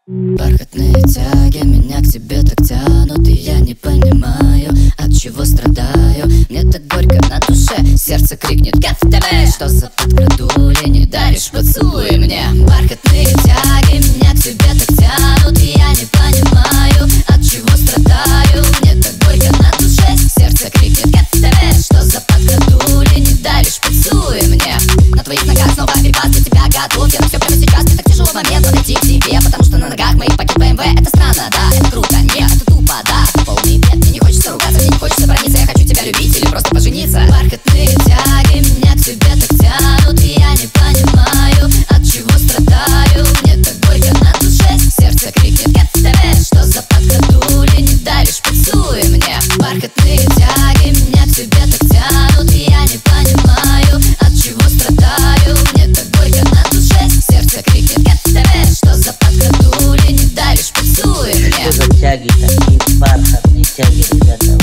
Бархатные тяги меня к тебе так тянут, и я не понимаю, от чего страдаю. Мне так горько на душе, сердце крикнет «Как в ТВ!» Что за подкрадули, не даришь поцелуй мне. Бархатные тяги меня к тебе так тянут, и я не понимаю, от чего страдаю. Мне так горько на душе, сердце крикнет «Как в ТВ!» Что за подкрадули, не даришь поцелуй мне. На твоих ногах снова перепад, для тебя готов я на все прямо сейчас. Мне так тяжело момент подойти к тебе, потому что на ногах моих пакет БМВ. Это странно, да, это круто, нет, это тупо, да, это полный бред. Мне не хочется ругаться, мне не хочется брониться, я хочу тебя любить или просто пожениться. Бархатные тяги меня к тебе так тянут, и я не понимаю, от чего страдаю. Мне так горько на душе, сердце крикнет «Как в ТВ!» Что за подкрадули, не даришь поцелуй мне. Бархатные тяги меня к тебе так тянут, и я не понимаю, от чего страдаю. Мне так горько на душе, сердце крикнет «Как в ТВ!» Что за подкрадули, не даришь поцелуй мне. Что за тяги такие бархатные тяги, ребята?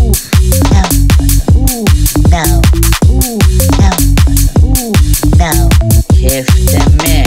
Кефтеме.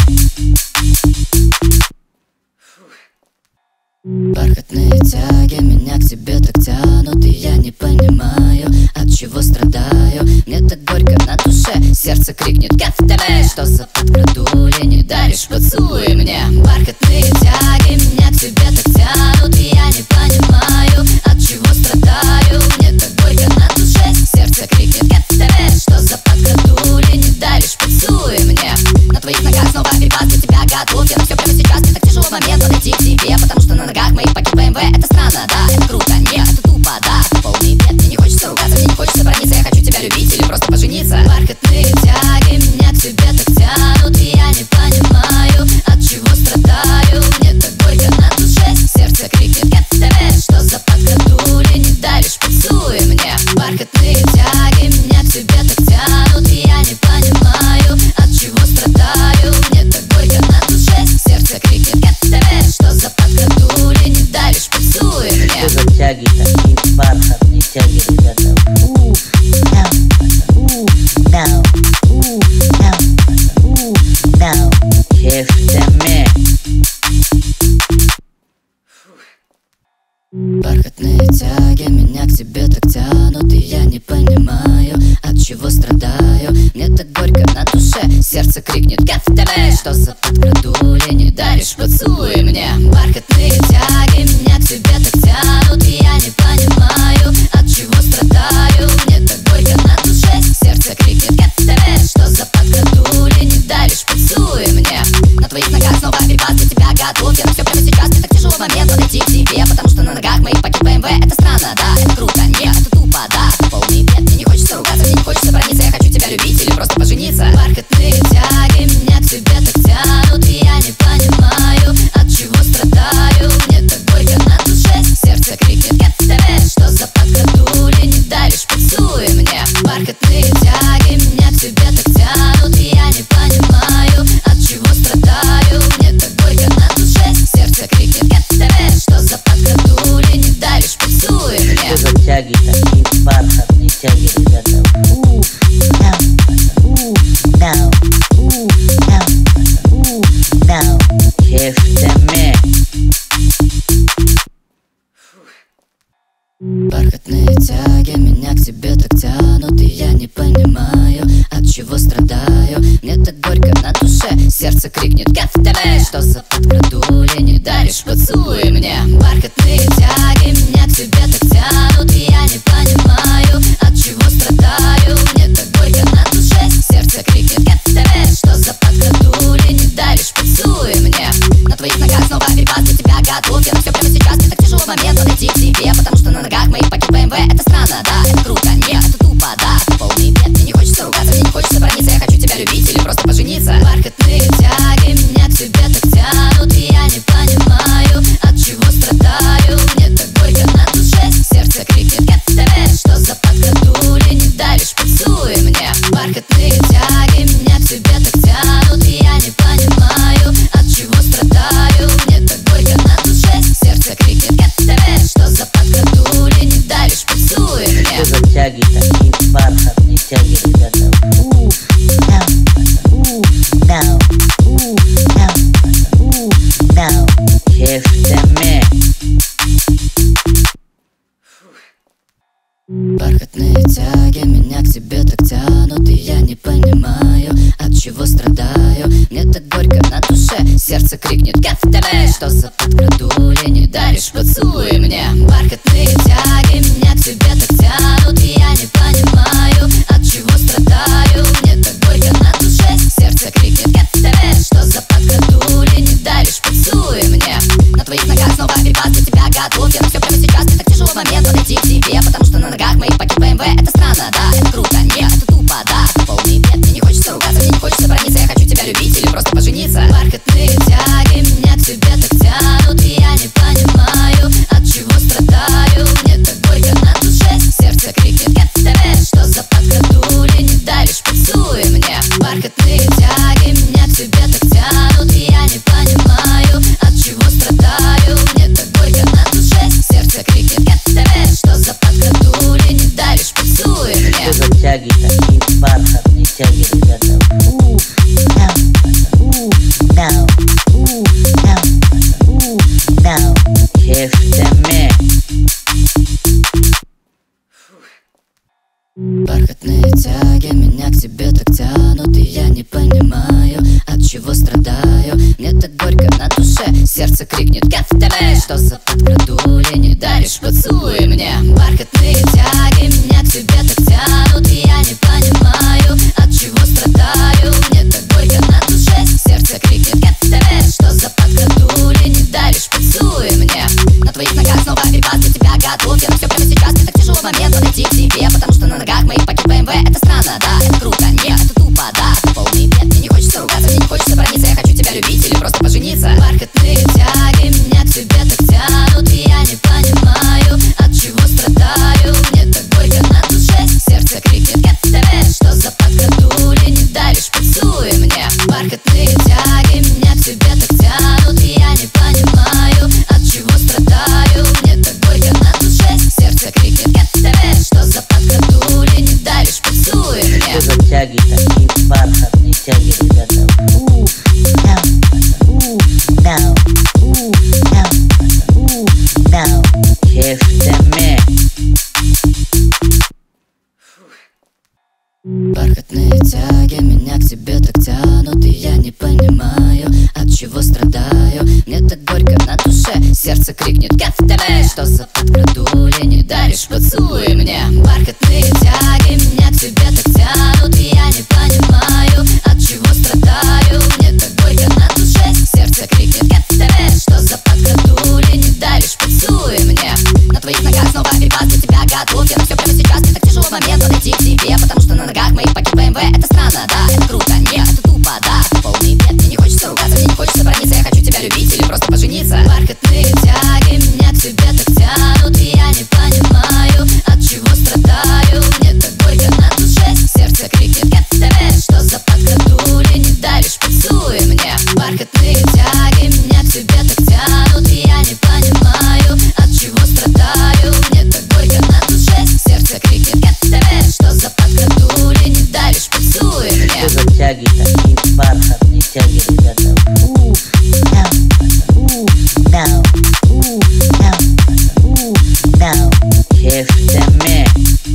Бархатные тяги меня к тебе так тянут, и я не понимаю, от чего страдаю. Мне так горько на душе, сердце крикнет «Как в ТВ!» Что за подкрадули, не даришь поцелуй мне. Бархатные тяги меня к тебе так тянут, и я не понимаю, от чего страдаю. Мне так горько на душе, сердце крикнет «Как в ТВ!» Что за подкрадули, не даришь поцелуй мне. На твоих ногах снова перепад, для тебя готов я на все прямо сейчас. Мне так тяжело момент подойти к тебе, потому что на ногах моих пакет БМВ. Это странно, да, это круто, нет, это тупо, да, это полный бред. Мне не хочется ругаться, мне не хочется брониться, я хочу тебя любить или просто пожениться. Бархатные тяги меня к тебе так тянут, и я не понимаю, от чего страдаю. Мне так горько на душе, сердце крикнет «Как в ТВ!» Что за подкрадули, не даришь поцелуй мне. Бархатные тяги меня к тебе так тянут, и я не понимаю, от чего страдаю. Мне так горько на душе, сердце крикнет «Как в ТВ!» Что за подкрадули, не даришь поцелуй мне. Что за тяги такие бархатные тяги, ребята? Кефтеме. Бархатные тяги меня к тебе так тянут, и я не понимаю, от чего страдаю. Мне так горько на душе, сердце крикнет «Как в ТВ!» Что за подкрадули, не даришь поцелуй мне. Бархатные тяги меня к тебе так тянут, и я не понимаю, от чего страдаю. Мне так горько на душе, сердце крикнет «Как в ТВ!» Что за подкрадули, не даришь поцелуй мне. На твоих ногах снова перепад, для тебя готов я на все прямо сейчас. Мне так тяжело момент подойти к тебе, потому что на ногах моих пакет БМВ. Это странно, да, это круто, нет, это тупо, да, это полный бред. Мне не хочется ругаться, мне не хочется брониться, я хочу тебя любить или просто пожениться. Бархатные тяги меня к тебе так тянут, и я не понимаю, от чего страдаю. Мне так горько на душе, сердце крикнет «Как в ТВ!» Что за подкрадули, не даришь поцелуй мне. Бархатные тяги меня к тебе так тянут, и я не понимаю, от чего страдаю. Мне так горько на душе, сердце крикнет «Как в ТВ!» Что за подкрадули, не даришь поцелуй мне. Что за тяги такие бархатные тяги, ребята? Кефтеме. Бархатные тяги меня к тебе так тянут, и я не понимаю, от чего страдаю. Мне так горько на душе, сердце крикнет «Как в ТВ!» Что за подкрадули, не даришь поцелуй мне. Бархатные тяги меня к тебе так тянут, и я не понимаю, от чего страдаю. Мне так горько на душе, сердце крикнет «Как в ТВ!» Что за подкрадули, не даришь поцелуй мне. На твоих ногах снова перепад, для тебя готов я на все прямо сейчас. Мне так тяжело момент подойти к тебе, потому что на ногах моих пакет БМВ. Это странно, да, это круто, нет, это тупо, да, это полный бред. Мне не хочется ругаться, мне не хочется брониться, я хочу тебя любить или просто пожениться. Бархатные тяги крикнет КФТВ. Что за подкрадули, не даришь поцелуй мне. Бархатные тяги меня к тебе так тянут, и я не понимаю, от чего страдаю. Мне так горько на душе, сердце крикнет КФТВ. Что за подкрадули, не даришь поцелуй мне. На твоих ногах снова вибрат, для тебя готов я на все прямо сейчас. Мне так тяжело в момент подойти к тебе, потому что на ногах моих пакет БМВ. Это странно, да, это круто, нет, это тупо, да. Полный бред, мне не хочется ругаться, мне не хочется брониться. Я хочу тебя любить или просто пожениться. Бархатные тяги меня к тебе так тянут, и я не понимаю, от чего страдаю. Мне так горько на душе, сердце крикнет КФТВ. Что за подкрадули, не даришь поцелуй мне. Бархатные тяги меня к тебе так тянут, и я не понимаю, от чего страдаю. Мне так горько на душе, сердце крикнет КФТВ. Что за подкрадули, не даришь поцелуй мне. Что за тяги такие бархатные тяги, ребята? КФТВ. Бархатные тяги меня к тебе так тянут, и я не понимаю, от чего страдаю. Мне так горько на душе, сердце крикнет КФТВ. Что за подкрадули, не даришь поцелуй мне. Бархатные тяги меня к тебе так тянут, и я не понимаю, от чего страдаю. Мне так горько на душе, сердце крикнет КФТВ. Что за подкрадули, не даришь поцелуй мне. На твоих ногах снова вибрат, для тебя готов я на все прямо сейчас. Мне так тяжело в момент подойти к тебе, потому что на ногах моих пакет БМВ. Это странно, да, это круто, нет, это тупо, да. Полный бред, мне не хочется ругаться, мне не хочется брониться. Я хочу тебя любить или просто пожениться. Бархатные тяги меня к тебе так тянут, и я не понимаю, от чего страдаю. Мне так горько на душе, сердце крикнет КФТВ. Что за подкрадули, не даришь поцелуй мне. Бархатные тяги меня к тебе так тянут, и я не понимаю, от чего страдаю. Мне так горько на душе, сердце крикнет КФТВ. Что за подкрадули, не даришь поцелуй мне. Что за тяги такие бархатные тяги, ребята? КФТВ. Бархатные тяги меня к тебе так тянут, и я не понимаю, от чего страдаю. Мне так горько на душе, сердце крикнет КФТВ. Что за подкрадули, не даришь поцелуй мне. Бархатные тяги меня к тебе так тянут, и я не понимаю, от чего страдаю. Мне так горько на душе, сердце крикнет КФТВ. Что за подкрадули, не даришь поцелуй мне. На твоих ногах снова вибрат, для тебя готов я на все прямо сейчас. Мне так тяжело в момент подойти к тебе, потому что на ногах моих пакет БМВ. Это странно, да, это круто, нет, это тупо, да. Полный бред, мне не хочется ругаться, мне не хочется брониться. Я хочу тебя любить или просто пожениться. Бархатные тяги меня к тебе так тянут, и я не понимаю, от чего страдаю. Мне так горько на душе, сердце крикнет КФТВ. Что за подкрадули, не даришь поцелуй мне. Бархатные тяги меня к тебе так тянут, и я не понимаю, от чего страдаю. Мне так горько на душе, сердце крикнет КФТВ. Что за подкрадули, не даришь поцелуй мне. Что за тяги такие бархатные тяги, ребята? КФТВ.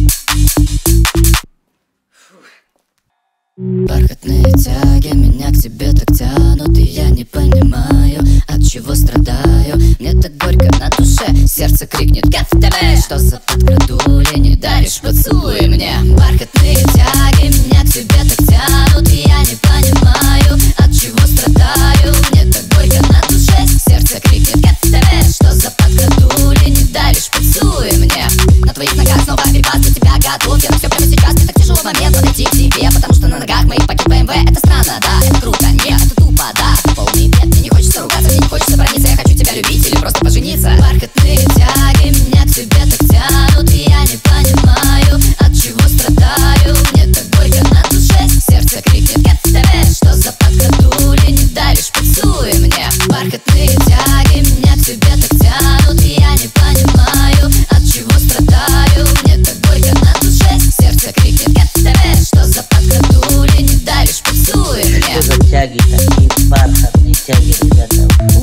Бархатные тяги меня к тебе так тянут, и я не понимаю, от чего страдаю. Мне так горько на душе, сердце крикнет КФТВ. Что за подкрадули, не даришь поцелуй мне. Бархатные тяги меня к тебе так тянут, и я не понимаю, от чего страдаю. Мне так горько на душе, сердце крикнет КФТВ. Что за подкрадули, не даришь поцелуй мне. На твоих ногах снова вибрат, для тебя готов я на все прямо сейчас. Мне так тяжело в момент подойти к тебе, потому что на ногах моих пакет БМВ. Это странно, да, это круто, нет, это тупо, да. Полный бред, мне не хочется ругаться, мне не хочется брониться. Я хочу тебя любить или просто пожениться. Бархатные тяги меня к тебе так тянут, и я не понимаю, от чего страдаю. Мне так горько на душе, сердце крикнет КФТВ. Что за подкрадули, не даришь поцелуй мне. Бархатные тяги меня к тебе так тянут, и я не понимаю, от чего страдаю. Мне так горько на душе, сердце крикнет КФТВ. Что за подкрадули, не даришь поцелуй мне. Что за тяги такие бархатные тяги, ребята?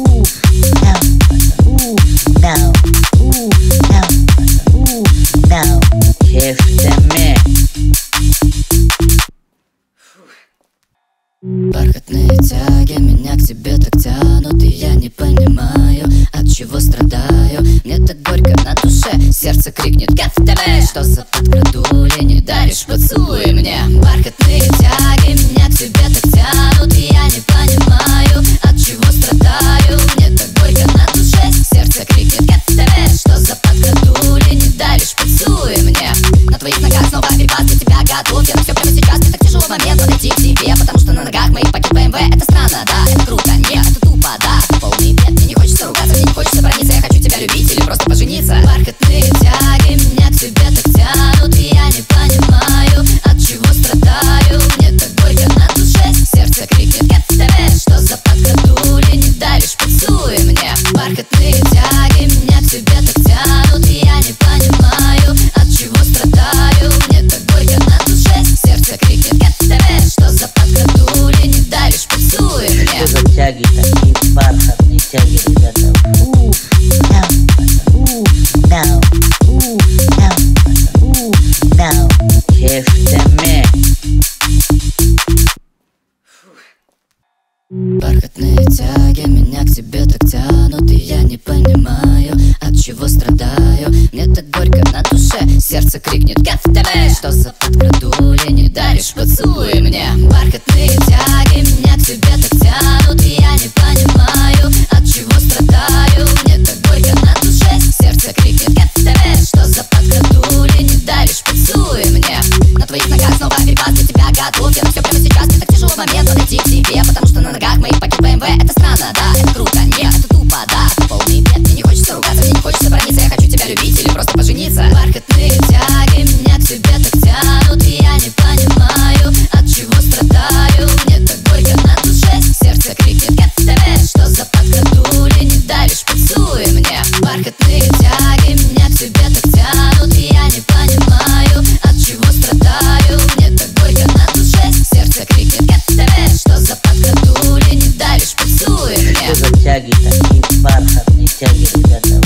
КФТВ. Бархатные тяги меня к тебе так тянут, и я крикнет КФТВ. Что за подкрадули, не даришь поцелуй мне. Бархатные тяги меня к тебе так тянут, и я не понимаю, от чего страдаю. Мне так горько на душе, сердце крикнет КФТВ. Что за подкрадули, не даришь поцелуй мне. На твоих ногах снова вибас, для тебя готов. Я все прямо сейчас, мне так тяжело в момент подойти к тебе, потому что на ногах моих пакет БМВ. Это странно, да, это круто, нет, это тупо, да, это полный бред. Мне не хочется ругаться, мне не хочется брониться, я хочу тебя любить или просто пожениться. Бархатные тяги меня к тебе так тянут, и я не понимаю, от чего страдаю. Мне так горько на душе, сердце крикнет КФТВ. Что за подкрадули, не даришь поцелуй мне. Бархатные тяги меня к тебе так тянут, и я не понимаю, от чего страдаю. Мне так горько на душе, сердце крикнет КФТВ. Что за подкрадули, не даришь поцелуй мне. Что за тяги такие, бархатные тяги, ребята? Бархатные тяги меня к тебе так тянут, и я не понимаю, от чего страдаю. Мне так горько на душе, сердце крикнет КФТВ. Что за подкрадули, не даришь поцелуй мне. Бархатные тяги меня к тебе так тянут, и я не понимаю, от чего страдаю. Мне так горько на душе, сердце крикнет КФТВ. Что за подкрадули, не даришь поцелуй мне. На твоих ногах снова вибас, для тебя готов. Я все прямо сейчас, мне так тяжело в момент подойти к тебе, потому что на ногах моих пакет БМВ. Это странно, да, это круто, нет, это тупо, да, это полный бред. Мне не хочется ругаться, мне не хочется брониться, я хочу тебя любить или просто пожениться. Бархатные тяги меня к тебе так тянут, и я не понимаю, от чего страдаю. Мне так горько на душе, сердце крикнет КФТВ. Что за подкрадули, не даришь поцелуй мне. Бархатные тяги меня к тебе так тянут, и я не понимаю, от чего страдаю. Мне так горько на душе, сердце крикнет КФТВ. Что за подкрадули, не даришь поцелуй мне. Что за тяги такие, бархатные тяги, ребята?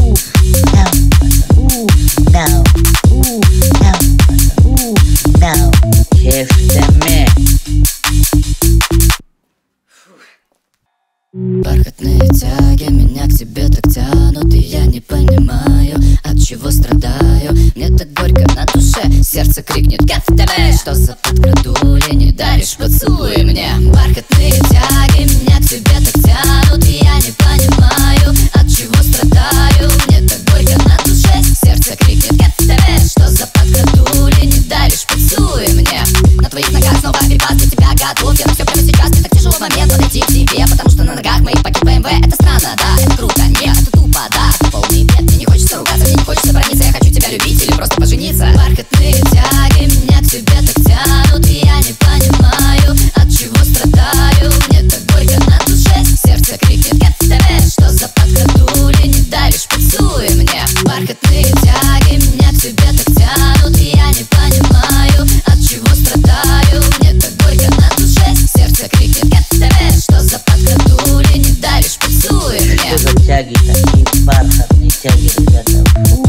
Бархатные тяги меня к тебе так тянут, и я не понимаю, от чего страдаю. Мне так горько на душе, сердце крикнет КФТВ. Что за подкрадули, не даришь поцелуй мне. Бархатные тяги меня к тебе так тянут, и я не понимаю, от чего страдаю. Мне так горько на душе, сердце крикнет КФТВ. Что за подкрадули, не даришь поцелуй мне. На твоих ногах снова вибас, для тебя готов. Я все прямо сейчас, мне так тяжело в момент подойти к тебе, потому что на ногах моих пакет БМВ. Это странно, да, это круто, нет, это тупо, да, это полный бред. Мне не хочется ругаться, мне не хочется брониться, я хочу тебя любить или просто пожениться. Бархатные тяги меня к тебе так тянут, и я не понимаю, от чего страдаю. Мне так горько на душе, сердце крикнет КФТВ. Что за подкрадули, не даришь поцелуй мне. Бархатные тяги меня к тебе так тянут, и я не понимаю, от чего страдаю. Мне так горько на душе, сердце крикнет КФТВ. Что за подкрадули, не даришь поцелуй мне. Что за тяги такие, бархатные тяги, ребята?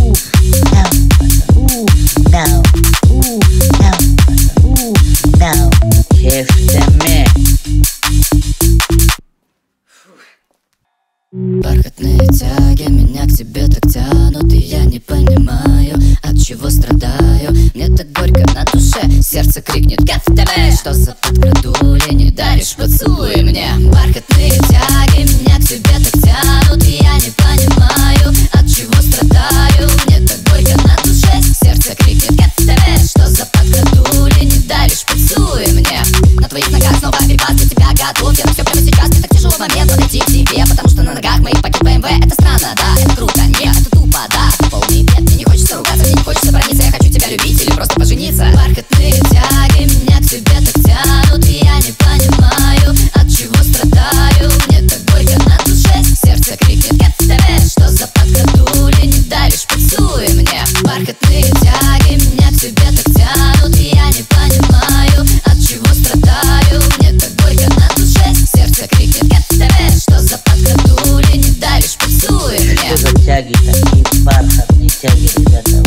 Бархатные тяги меня к тебе так тянут, и я не понимаю, от чего страдаю. Мне так горько на душе, сердце крикнет КФТВ. Что за подкрадули, не даришь поцелуй мне. Бархатные тяги меня к тебе так тянут, и я не понимаю, от чего страдаю. Мне так горько на душе, сердце крикнет КФТВ. Что за подкрадули, не даришь поцелуй мне. На твоих ногах снова вибас, для тебя готов. Я все прямо сейчас, мне так тяжело в момент подойти к тебе, потому что на ногах моих пакет БМВ. Это странно, да, это круто, нет, это тупо, да, это полный бред. Мне не хочется ругаться, мне не хочется брониться, я хочу тебя любить или просто пожениться. Бархатные тяги меня к тебе так тянут, и я не понимаю, от чего страдаю. Мне так горько на душе, сердце крикнет КФТВ. Что за подкрадули, не даришь поцелуй мне. Бархатные тяги меня к тебе так тянут, и я не понимаю, от чего страдаю. Мне так горько на душе, сердце крикнет КФТВ. Что за подкрадули, не даришь поцелуй мне. Что за тяги такие, бархатные тяги, ребята?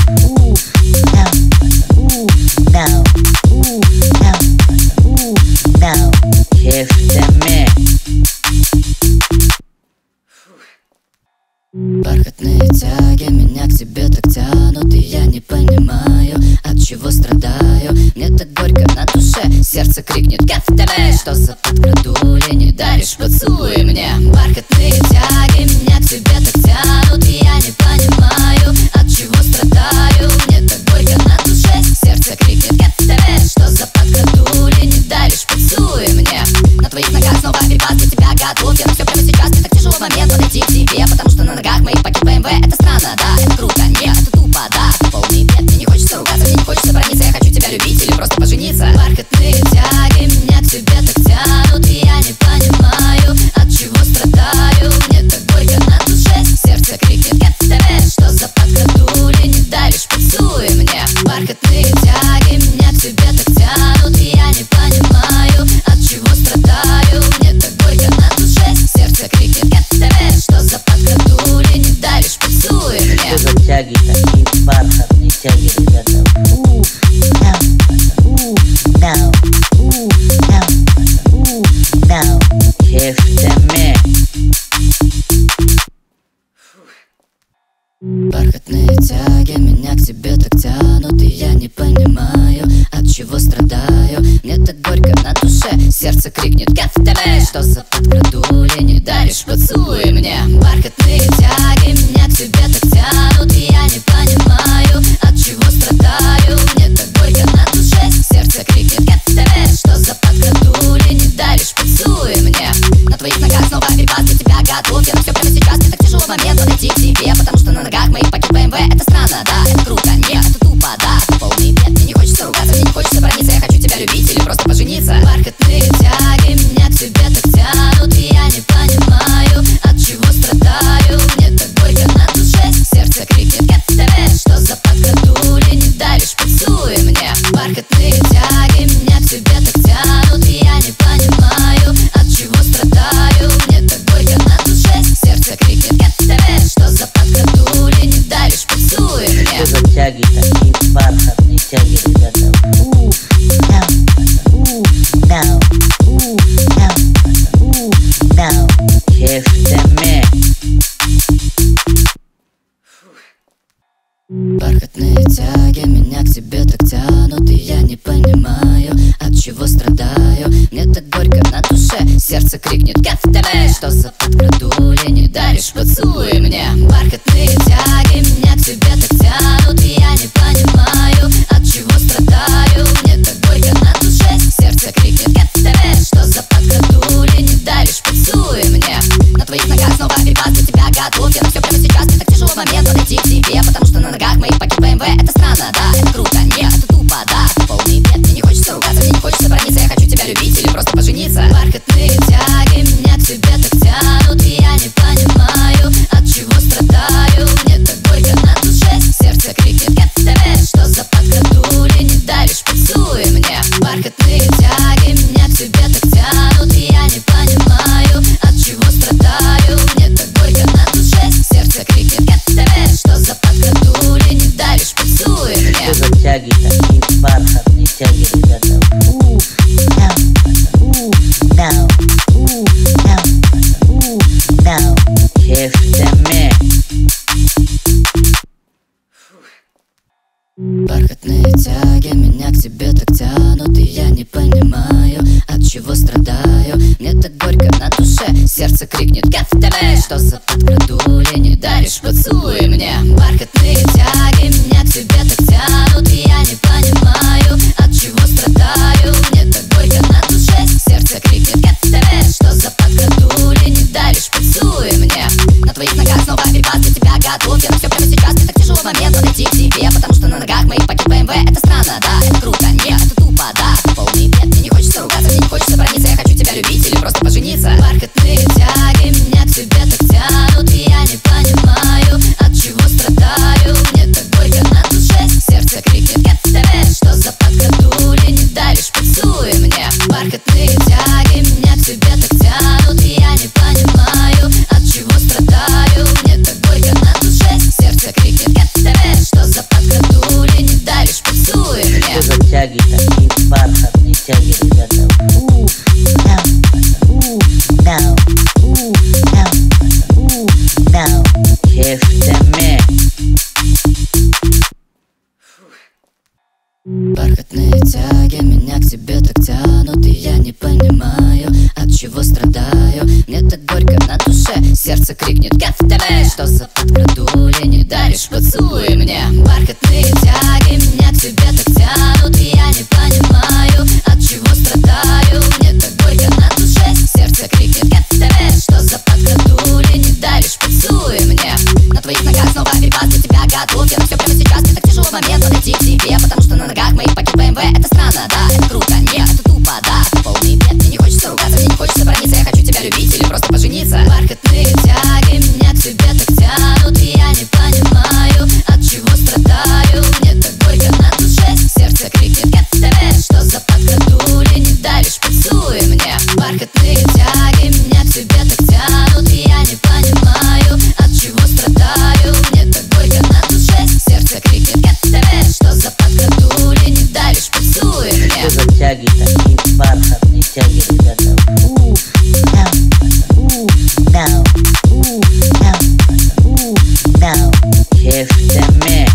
Бархатные тяги меня к тебе так тянут, чего страдаю? Мне так горько на душе, сердце крикнет КФТВ. Что за подкрадули, не даришь поцелуй мне? Бархатные тяги меня к тебе так тянут, и я не понимаю, от чего страдаю. Мне так горько на душе, сердце крикнет КФТВ. Что за подкрадули, не даришь поцелуй мне? На твоих ногах снова перепад, для тебя готов я на все прямо сейчас. Мне так тяжело момент подойти к тебе, потому что на ногах моих пакет БМВ. Это странно, да, это круто, нет, это тупо, да, это полный бред. Мне не хочется ругаться, мне не хочется брониться, я хочу тебя любить или просто пожениться. Бархатные тяги меня к тебе так тянут, и я не понимаю, от чего страдаю. Мне так горько на душе, сердце крикнет КФТВ. Что за подкрадули, не даришь поцелуй мне? Бархатные тяги меня к тебе так тянут, и я не понимаю, от чего страдаю. Мне так горько на душе, сердце крикнет КФТВ. Что за подкрадули, не даришь поцелуй мне? Что за тяги такие бархатные тяги, ребята? КФТВ. Бархатные тяги меня к тебе так тянут, и я не понимаю, от чего страдаю. Мне так горько на душе, сердце крикнет КФТВ. Что за подкрадули, не даришь поцелуй мне? Бархатные тяги меня к тебе так тянут, и я не понимаю, от чего страдаю. Мне так горько на душе, сердце крикнет КФТВ. Что за подкрадули, не даришь поцелуй мне? На твоих ногах снова перепад, для тебя готов я на все прямо сейчас. Мне так тяжело момент подойти к тебе, потому что на ногах моих пакет БМВ. Это странно, да, это круто, нет, это тупо, да, это полный бред. Мне не хочется ругаться, мне не хочется брониться, я хочу тебя любить или просто пожениться. Бархатные тяги меня к тебе так тянут, и я не понимаю, от чего страдаю. Мне так горько на душе, сердце крикнет КФТВ. Что за подкрадули, не даришь поцелуй мне? Бархатные тяги меня к тебе так тянут, и я не понимаю, от чего страдаю. Мне так горько на душе, сердце крикнет КФТВ. Что за подкрадули, не даришь поцелуй мне? Что за тяги такие бархатные тяги, ребята? КФТВ. Бархатные тяги меня к тебе так тянут, и я не понимаю, от чего страдаю. Мне так горько на душе, сердце крикнет КФТВ. Что за подкрадули, не даришь поцелуй мне? Бархатные тяги меня к тебе так тянут, и я не понимаю, от чего страдаю. Мне так горько на душе, сердце крикнет КФТВ. Что за подкрадули, не даришь поцелуй мне? На твоих ногах снова перепад, для тебя готов я на все прямо сейчас. Мне так тяжело момент подойти к тебе, потому что на ногах моих пакет БМВ. Это странно, да, это круто, нет, это тупо, да, это полный бред. Мне не хочется ругаться, мне не хочется брониться, я хочу тебя любить или просто пожениться. Бархатные тяги меня к тебе так тянут, и я не понимаю, от чего страдаю. Мне так горько на душе, сердце крикнет КФТВ. Что за подкрадули, не даришь поцелуй мне? Бархатные тяги меня к тебе так тянут, и я не понимаю, от чего страдаю. Мне так горько на душе, сердце крикнет КФТВ. Что за подкрадули, не даришь поцелуй мне? Что за тяги такие бархатные тяги, ребята? КФТВ. Бархатные тяги меня к тебе так тянут, и я не понимаю, от чего страдаю. Мне так горько на душе, сердце крикнет КФТВ. Что за подкрадули, не даришь поцелуй мне? Бархатные тяги меня к тебе так тянут, и я не понимаю, от чего страдаю. Мне так горько на душе, сердце крикнет КФТВ. Что за подкрадули, не даришь поцелуй мне? На твоих ногах снова перепад, для тебя готов я на все прямо сейчас. Мне так тяжело момент подойти к тебе, потому что на ногах моих пакет БМВ. Это странно, да, это круто, нет, это тупо, да, это полный бред. Мне не хочется ругаться, мне не хочется брониться, я хочу тебя любить или просто пожениться. Бархатные тяги меня к тебе так крикнет КФТВ. Что за подкрадули, не даришь поцелуй мне. Бархатные тяги меня к тебе так тянут, и я не понимаю, от чего страдаю. Мне так горько на душе, сердце крикнет КФТВ. Что за подкрадули, не даришь поцелуй мне. На твоих ногах снова перепад, для тебя готов я на все прямо сейчас. Мне так тяжело в момент подойти к тебе, потому что на ногах моих пакет БМВ. Это странно, да, это круто, нет, это тупо, да. Полный бред, мне не хочется ругаться, мне не хочется брониться. Я хочу тебя любить или просто пожениться. Бархатные тяги меня к тебе так тянут, и я не понимаю, от чего страдаю. Мне так горько на душе, сердце крикнет КФТВ. Что за подкрадули, не даришь поцелуй мне. Бархатные тяги меня к тебе так тянут, и я не понимаю, от чего страдаю. Мне так горько на душе, сердце крикнет КФТВ. Что за подкрадули, не даришь поцелуй мне. Что за тяги такие бархатные тяги, ребята? КФТВ.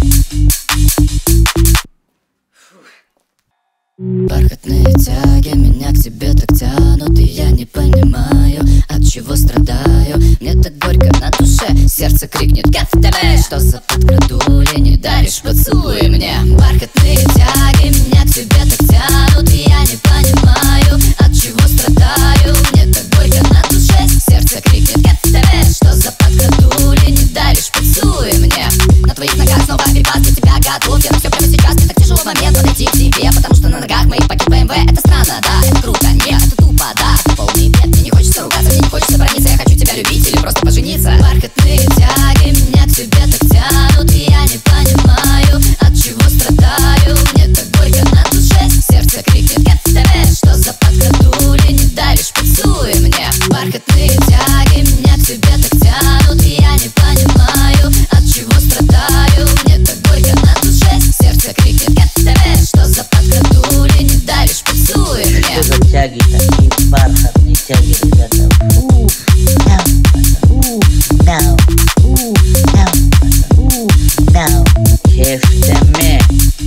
Бархатные тяги меня к тебе так тянут, и я не понимаю, от чего страдаю. Мне так горько на душе, сердце крикнет КФТВ. Что за подкрадули, не даришь поцелуй мне. Бархатные тяги меня к тебе так тянут, и я не понимаю, от чего страдаю. Мне так горько на душе, сердце крикнет КФТВ. Что за подкрадули, не даришь поцелуй мне. На твоих ногах снова перепад, для тебя готов я на все прямо сейчас. Мне так тяжело в момент подойти к тебе, потому что на ногах моих пакет БМВ. Это странно, да, это круто, нет, это тупо, да. Полный бред, мне не хочется ругаться, мне не хочется брониться. Я хочу тебя любить или просто пожениться. Бархатные тяги меня к тебе так тянут, и я не понимаю, от чего страдаю. Мне так горько на душе, сердце крикнет КФТВ. Что за подкрадули, не даришь поцелуй мне. Бархатные тяги меня к тебе так тянут, и я не понимаю, от чего страдаю. Мне так горько на душе, сердце крикнет КФТВ. Что за подкрадули, не даришь поцелуй мне. Что за тяги такие бархатные тяги, ребята? КФТВ.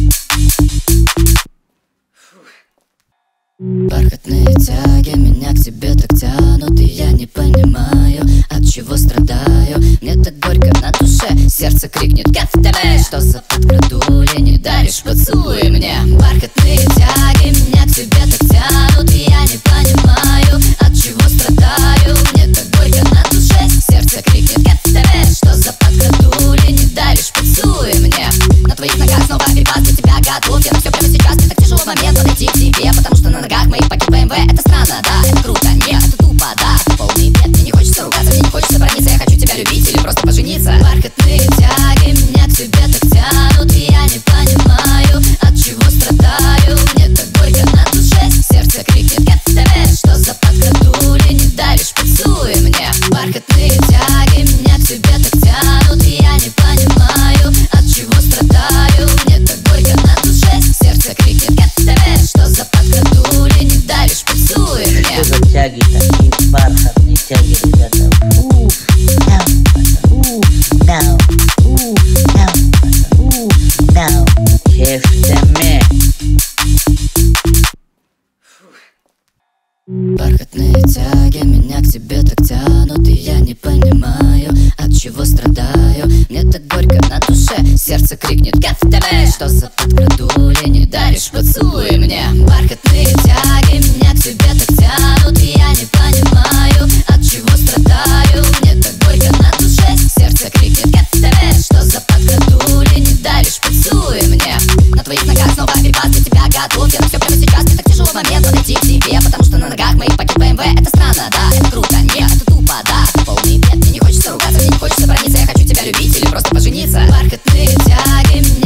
Бархатные тяги меня к тебе так тянут, и я не понимаю, от чего страдаю. Мне так горько на душе, сердце крикнет КФТВ. Что за подкрадули, не даришь поцелуй мне. Бархатные тяги меня к тебе так тянут, и я не понимаю, от чего страдаю. Мне так горько на душе, сердце крикнет КФТВ. Что за подкрадули, не даришь поцелуй мне. На твоих ногах снова перепад, для тебя готов я на все прямо сейчас. Мне так тяжело в момент подойти к тебе, потому что на ногах моих пакет БМВ. Это странно, да, это круто, нет, это тупо, да. Полный бред, мне не хочется ругаться, мне не хочется брониться. Я хочу тебя любить или просто пожениться. Бархатные тяги меня к тебе так тянут, и я не понимаю, от чего страдаю. Мне так горько на душе, сердце крикнет КФТВ. Что за подкрадули, не даришь поцелуй мне. Бархатные тяги меня к тебе так тянут, и я не понимаю, от чего страдаю. Мне так горько на душе, сердце крикнет КФТВ. Что за подкрадули, не даришь поцелуй мне. Что за тяги такие бархатные тяги, ребята? КФТВ. Бархатные тяги меня к тебе так тянут, и я не понимаю, от чего страдаю. Мне так горько на душе, сердце крикнет КФТВ. Что за подкрадули, не даришь поцелуй мне. Бархатные тяги меня к тебе так тянут, и я не понимаю, от чего страдаю. Мне так горько на душе, сердце крикнет КФТВ. Что за подкрадули, не даришь поцелуй мне. На твоих ногах снова перепад, для тебя готов я на все прямо сейчас. Мне так тяжело в момент подойти к тебе, потому что на ногах моих пакет БМВ. Это странно, да, это круто, нет, это тупо, да. Полный бред, мне не хочется ругаться, мне не хочется брониться. Я хочу тебя любить или просто пожениться. Бархатные тяги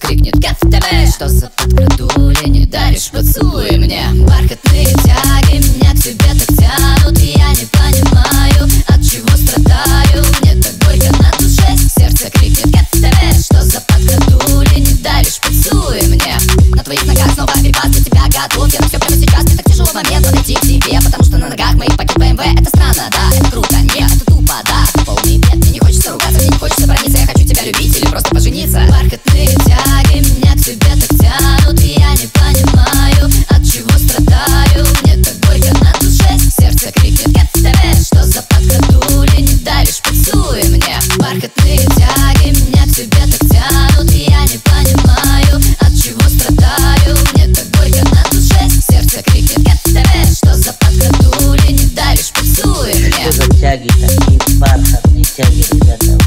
крикнет КФТВ. Что за подкрадули, не даришь поцелуй мне. Бархатные тяги меня к тебе так тянут, и я не понимаю, от чего страдаю. Мне так горько на душе, сердце крикнет КФТВ. Что за подкрадули, не даришь поцелуй мне. На твоих ногах снова випас, для тебя готов. Я на все прямо сейчас, мне так тяжело момент подойти к тебе, потому что на ногах моих пакет БМВ. Это странно, да, это круто, нет, это тупо, да, это полный бред. Мне не хочется ругаться, мне не хочется брониться, я хочу тебя любить или просто пожениться. Бархатные тяги меня к тебе так тянут, и я не понимаю, от чего страдаю. Мне так горько на душе, сердце крикнет КФТВ. Что за подкрадули, не даришь поцелуй мне. Бархатные тяги меня к тебе так тянут, и я не понимаю, от чего страдаю. Мне так горько на душе, сердце крикнет КФТВ. Что за подкрадули, не даришь поцелуй мне. Что за тяги такие бархатные тяги, ребята?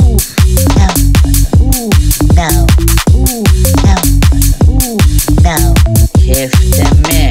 КФТМ.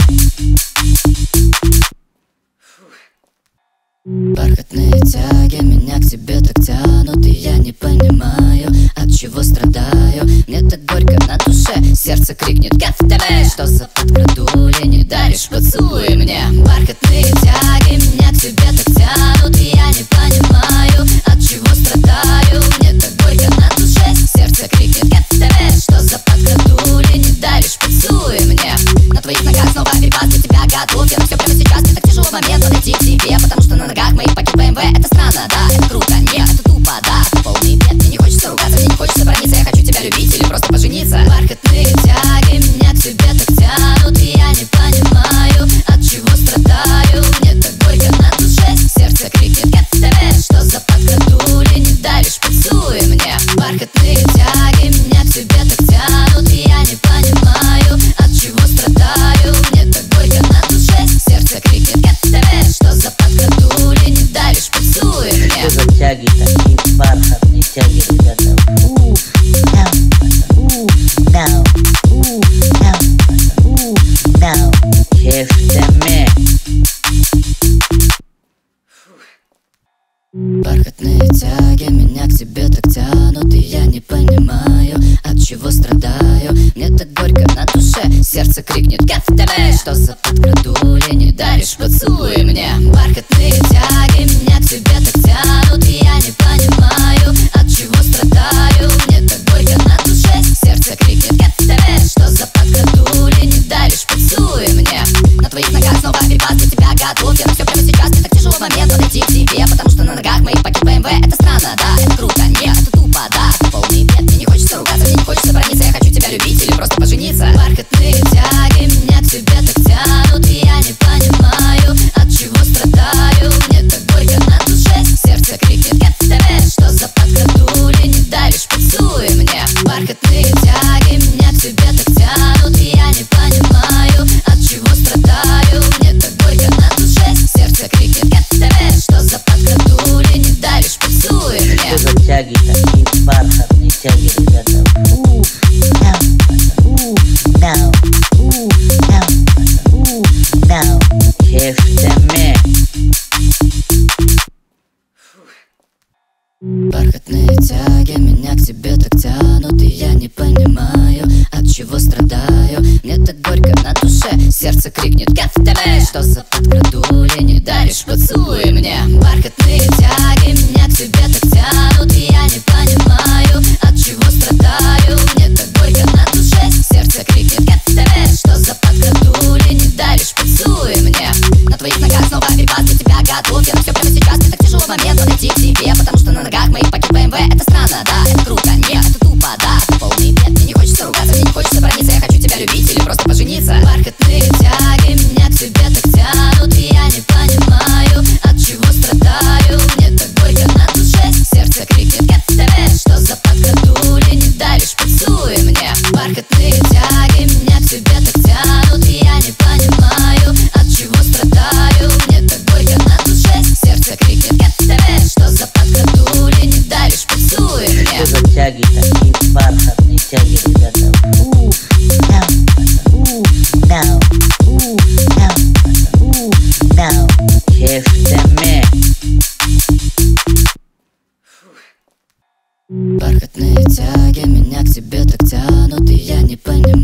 Бархатные тяги меня к тебе так тянут, и я не понимаю, от чего страдаю. Мне так горько на душе, сердце крикнет КФТВ. Что за подкрадули, не даришь поцелуй мне. Бархатные тяги меня к тебе так тянут, и я не понимаю, от чего страдаю. Мне так горько на душе, сердце крикнет КФТВ. Что за подкрадули, не даришь поцелуй мне. На твоих ногах снова випас, для тебя готов. Я на все прямо сейчас, мне так тяжело момент подойти к тебе, потому что на ногах моих пакет БМВ. Это странно, да, это круто, нет, это тупо, да, это полный бред. Мне не хочется ругаться, мне не хочется брониться, я хочу тебя любить или просто пожениться. Бархатные тяги меня к тебе так тянут, и я не понимаю, от чего страдаю. Мне так горько на душе, сердце крикнет КФТВ. Что за подкрадули, не даришь поцелуй мне. Бархатные тяги меня к тебе так тянут, и я не понимаю, от чего страдаю. Мне так горько на душе, сердце крикнет КФТВ. Что за подкрадули, не даришь поцелуй мне. Что за тяги такие бархатные тяги, ребята? КФТМ. Бархатные тяги меня к тебе так тянут, и я не понимаю, от чего страдаю. Мне так горько на душе, сердце крикнет КФТВ. Что за подкрадули, не даришь поцелуй мне. Бархатные тяги меня к тебе так тянут, и я не понимаю, от чего страдаю. Мне так горько на душе, сердце крикнет КФТВ. Что за подкрадули, не даришь поцелуй мне. На твоих ногах снова випас, для тебя готов. Я на все прямо сейчас, мне так тяжело момент подойти к тебе, потому что на ногах моих пакет БМВ. Это странно, да, это круто, нет, это тупо, да, это полный бред. Мне не хочется ругаться, мне не хочется брониться, я хочу тебя любить или просто пожениться. Бархатные тяги меня к тебе так тянут, и я не понимаю, от чего страдаю. Мне так горько на душе, сердце крикнет КФТВ. Что за подкрадули, не даришь поцелуй мне. Бархатные тяги меня к тебе так тянут, и я не понимаю, от чего страдаю. Мне так горько на душе, сердце крикнет КФТВ. Что за подкрадули, не даришь поцелуй мне. Что за тяги такие бархатные тяги, ребята? КФТМ. Бархатные тяги меня к тебе так тянут, и я не понимаю, от чего страдаю. Мне так горько на душе, сердце крикнет КФТВ. Что за подкрадули, не даришь поцелуй мне. Бархатные тяги меня к тебе так тянут, и я не понимаю, от чего страдаю. Мне так горько на душе, сердце крикнет КФТВ. Что за подкрадули, не даришь поцелуй мне. На твоих ногах снова випас, для тебя готов. Я на все прямо сейчас, мне так тяжело момент подойти к тебе, потому что на ногах моих пакет БМВ. Это странно, да, это круто, нет, это тупо, да, это полный бред. Мне не хочется ругаться, мне не хочется брониться, я хочу тебя любить или просто пожениться. Бархатные тяги меня к тебе так тянут, и я не понимаю, от чего страдаю. Мне так горько на душе, сердце крикнет КФТВ. Что за подкрадули, не даришь поцелуй мне. Бархатные тяги меня к тебе так тянут, и я не понимаю, от чего страдаю. Мне так горько на душе, сердце крикнет КФТВ. Что за подкрадули, не даришь поцелуй мне. Что за тяги такие бархатные тяги, ребята? КФТМ. Бархатные тяги меня к тебе так тянут, и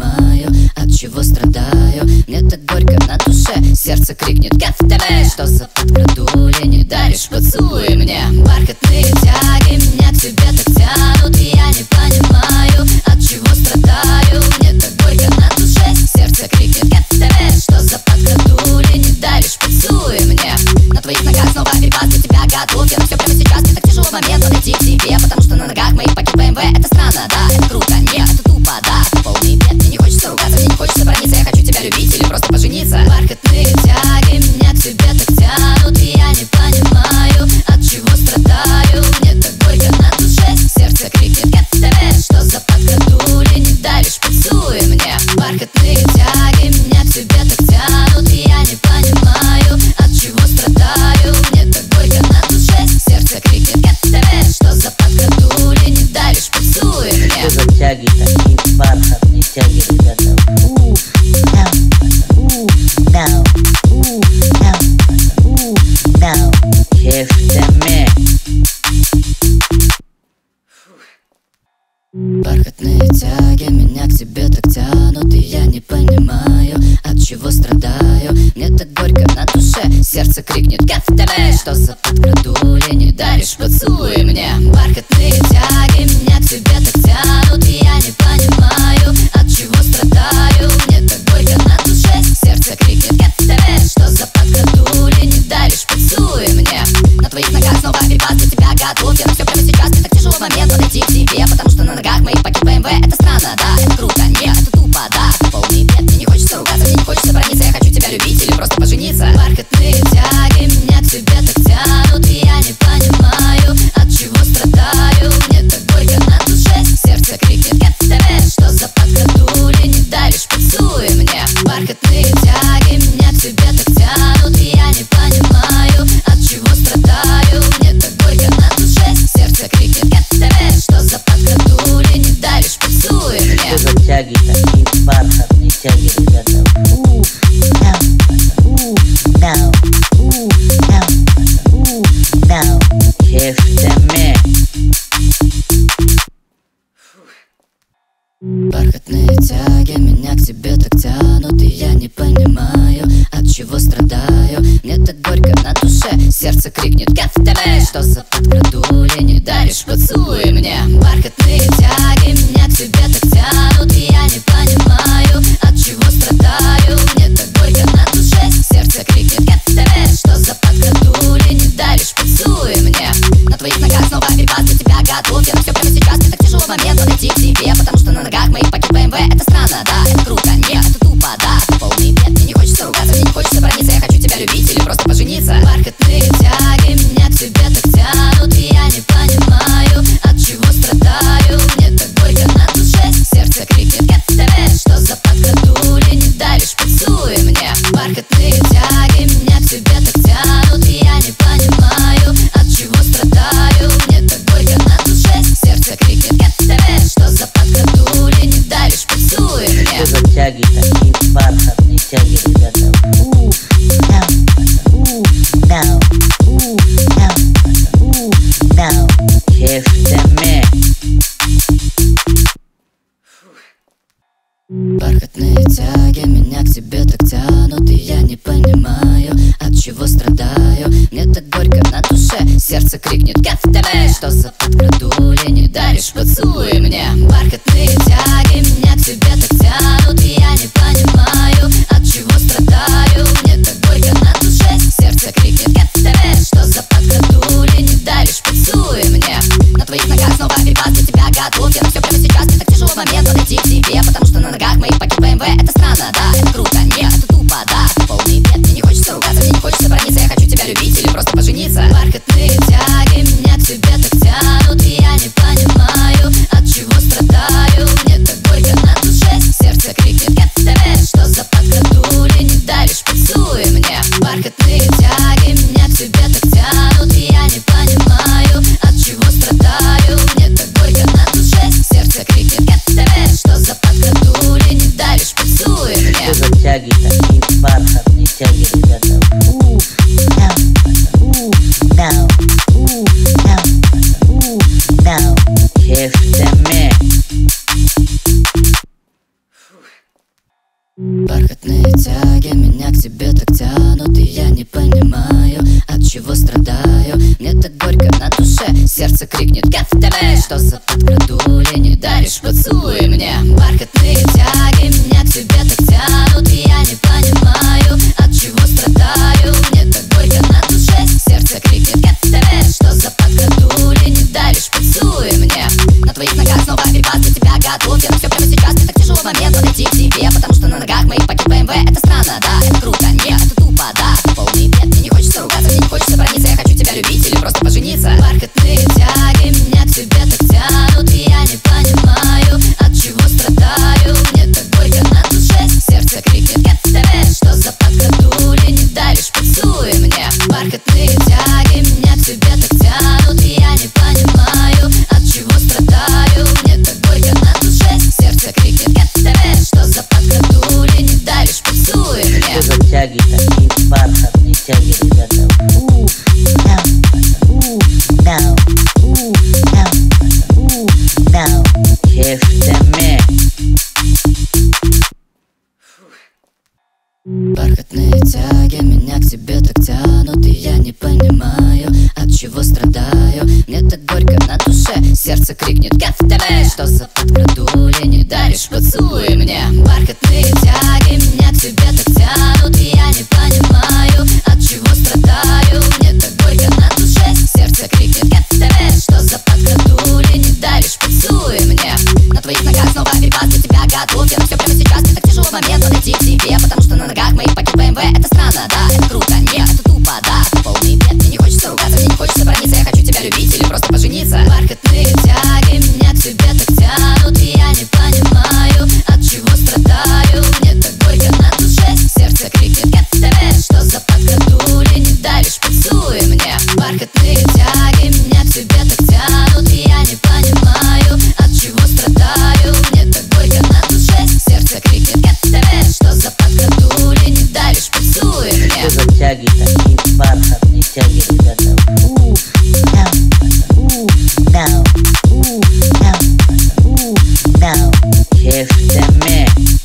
понимаю, от чего страдаю. Мне так горько на душе, сердце крикнет КФТВ. Что за подкрадули, не даришь поцелуй мне. Бархатные тяги меня к тебе так тянут, и я не понимаю, от чего страдаю. Мне так горько на душе, сердце крикнет КФТВ. Что за подкрадули, не даришь поцелуй мне. На твоих ногах снова перепад, для тебя готов я на все прямо сейчас. Мне так тяжело момент подойти к тебе, потому что на ногах моих пакет БМВ. Это странно, да, это круто, нет, это тупо, да. Это полный бред, мне не хочется ругаться, мне не хочется брониться. Я хочу тебя любить или просто пожениться. Бархатные тяги меня к тебе так тянут, и я не понимаю, от чего страдаю. Мне так горько на душе, сердце крикнет КФТВ. Что за подкрадули, не даришь поцелуй мне. Бархатные тяги меня к тебе так тянут, и я не понимаю, от чего страдаю. Мне так горько на душе, сердце крикнет КФТВ. Что за подкрадули, не даришь поцелуй мне. Что за тяги такие бархатные тяги, ребята? КФТВ. Бархатные тяги меня к тебе так тянут, и я не понимаю, от чего страдаю. Мне так горько на душе, сердце крикнет КФТВ. Что за подкрадули, не даришь поцелуй мне. Бархатные тяги меня к тебе так тянут, и я не понимаю, от чего страдаю. Мне так горько на душе, сердце крикнет КФТВ. Что за подкрадули, не даришь поцелуй мне. На твоих ногах снова перепад, для тебя готов я на все прямо сейчас. Мне так тяжело момент подойти к тебе, потому что на ногах моих пакет БМВ. Это странно, да, это круто, нет, это тупо, да. Это полный бред, мне не хочется ругаться, мне не хочется брониться. Я хочу тебя любить или просто пожениться. Бархатные тяги меня к тебе так тянут, и я не понимаю, от чего страдаю. Мне так горько на душе, сердце крикнет КФТВ. Что за подкрадули, не даришь поцелуй мне. Бархатные тяги меня к тебе так тянут, и я не понимаю, от чего страдаю. Мне так горько на душе, сердце крикнет КФТВ. Что за подкрадули, не даришь поцелуй мне. Что за тяги такие бархатные тяги, ребята? КФТВ. Бархатные тяги меня к тебе так тянут, и я не понимаю, от чего страдаю. Мне так горько на душе, сердце крикнет КФТВ. Что за подкрадули, не даришь поцелуй мне. Бархатные тяги меня к тебе так тянут, и я не понимаю, от чего страдаю. Мне так горько на душе, сердце крикнет КФТВ. Что за подкрадули, не даришь поцелуй мне. На твоих ногах снова перепад, для тебя готов я на все прямо сейчас. Мне так тяжело момент подойти к тебе, потому что на ногах моих пакет БМВ. Это странно, да, это круто, нет, это тупо, да. Это полный бред, мне не хочется ругаться, мне не хочется брониться. Я хочу тебя любить или просто пожениться. Бархатные тяги меня к тебе так тянут, и я не понимаю, от чего страдаю. Мне так горько на душе, сердце крикнет КФТВ. Что за подкрадули, не даришь поцелуй мне. Бархатные тяги меня к тебе так тянут, и я не понимаю, от чего страдаю. Мне так горько на душе, сердце крикнет КФТВ. Что за подкрадули, не даришь поцелуй мне. Что за тяги такие бархатные тяги, ребята? КФТВ. Бархатные тяги меня к тебе так тянут, и я не понимаю, от чего страдаю. Мне так горько на душе, сердце крикнет КФТВ. Что за подкрадули, не даришь поцелуй мне. Бархатные тяги меня к тебе так тянут, и я не понимаю, от чего страдаю. Мне так горько на душе, сердце крикнет КФТВ. Что за подкрадули, не даришь поцелуй мне. На твоих ногах снова перепад, для тебя готов я на все прямо сейчас. Мне так тяжело момент подойти к тебе, потому что на ногах моих пакет БМВ. Это странно, да, это круто, нет, это тупо, да. Это полный бред, мне не хочется ругаться, мне не хочется брониться. Я хочу тебя любить или просто пожениться. Бархатные тяги меня к тебе так тянут, и я не понимаю, от чего страдаю. Мне так горько на душе, сердце крикнет КФТВ. Что за подкрадули, не даришь поцелуй мне. Бархатные тяги меня к тебе так тянут, и я не понимаю, от чего страдаю. Мне так горько на душе, сердце крикнет КФТВ. Что за подкрадули, не даришь поцелуй мне. Что за тяги такие бархатные тяги, ребята? Now. крикнет КФТВ. Что за подкрадули, не даришь поцелуй мне. Бархатные тяги меня к тебе так тянут, и я не понимаю, от чего страдаю. Мне так горько на душе, сердце крикнет КФТВ. Что за подкрадули, не даришь поцелуй мне. На твоих ногах снова вибас, для тебя готов. Я все прямо сейчас, мне так тяжело в момент подойти к тебе, потому что на ногах моих пакет БМВ. Это странно, да, это круто, нет, это тупо, да, это полный бред. Мне не хочется ругаться, мне не хочется брониться, я хочу тебя любить или просто пожениться. Бархатные тяги меня к тебе так тянут, и я не понимаю, от чего страдаю. Мне так горько на душе, сердце крикнет КФТВ. Что за подкрадули, не даришь поцелуй мне. Бархатные тяги меня к тебе так тянут, и я не понимаю, от чего страдаю. Мне так горько на душе, сердце крикнет КФТВ. Что за подкрадули, не даришь поцелуй мне. Что за тяги такие бархатные тяги, ребята? КФТВ. Бархатные тяги меня к тебе так тянут, и я не понимаю, от чего страдаю. Мне так горько на душе, сердце крикнет КФТВ. Что за подкрадули, не даришь поцелуй мне. Бархатные тяги меня к тебе так тянут, и я не понимаю, от чего страдаю. Мне так горько на душе, сердце крикнет КФТВ. Что за подкрадули, не даришь поцелуй мне. На твоих ногах снова вибас, для тебя готов. Я все прямо сейчас, мне так тяжело в момент подойти к тебе, потому что на ногах моих пакет БМВ. Это странно, да, это круто, нет, это тупо, да, это полный бред. Мне не хочется ругаться, мне не хочется брониться, я хочу тебя любить или просто пожениться. Бархатные тяги меня к тебе так тянут, и я не понимаю, от чего страдаю. Мне так горько на душе, сердце крикнет КФТВ. Что за подкрадули, не даришь поцелуй мне. Бархатные тяги меня к тебе так тянут, и я не понимаю, от чего страдаю. Мне так горько на душе, сердце крикнет КФТВ. Что за подкрадули, не даришь поцелуй мне. Что за тяги такие бархатные тяги, ребята? КФТВ.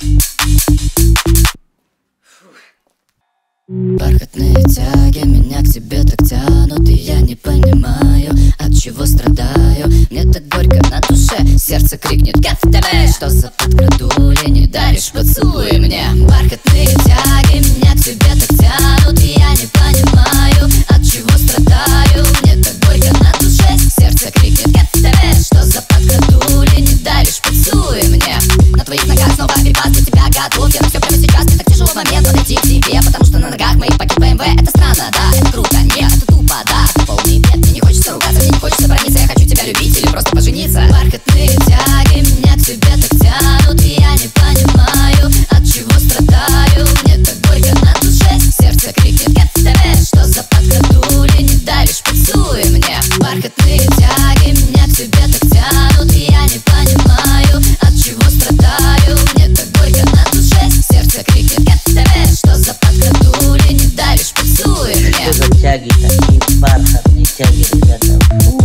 Бархатные тяги меня к тебе так тянут, и я не понимаю, от чего страдаю. Мне так горько на душе, сердце крикнет КФТВ. Что за подкрадули, не даришь поцелуй мне. Бархатные тяги меня к тебе так тянут, и я не понимаю, от чего страдаю. Мне так горько на душе, сердце крикнет КФТВ. Что за подкрадули, не даришь поцелуй мне. На твоих ногах снова вибас, для тебя готов. Я все прямо сейчас, мне так тяжело в момент подойти к тебе, потому что на ногах моих пакет БМВ. Это странно, да, это круто, нет, это тупо, да, это полный бред. Мне не хочется ругаться, мне не хочется брониться, я хочу тебя любить или просто пожениться. Бархатные тяги меня к тебе так тянут, и я не понимаю, от чего страдаю. Мне так горько на душе, сердце крикнет КФТВ. Что за подкрадули, не даришь поцелуй мне. Бархатные тяги меня к тебе так тянут, и я не понимаю, от чего страдаю. Мне так горько на душе, сердце крикнет КФТВ. Что за подкрадули, не даришь поцелуй мне. Что за тяги такие бархатные тяги, ребята?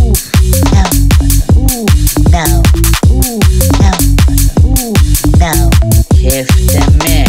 КФТВ.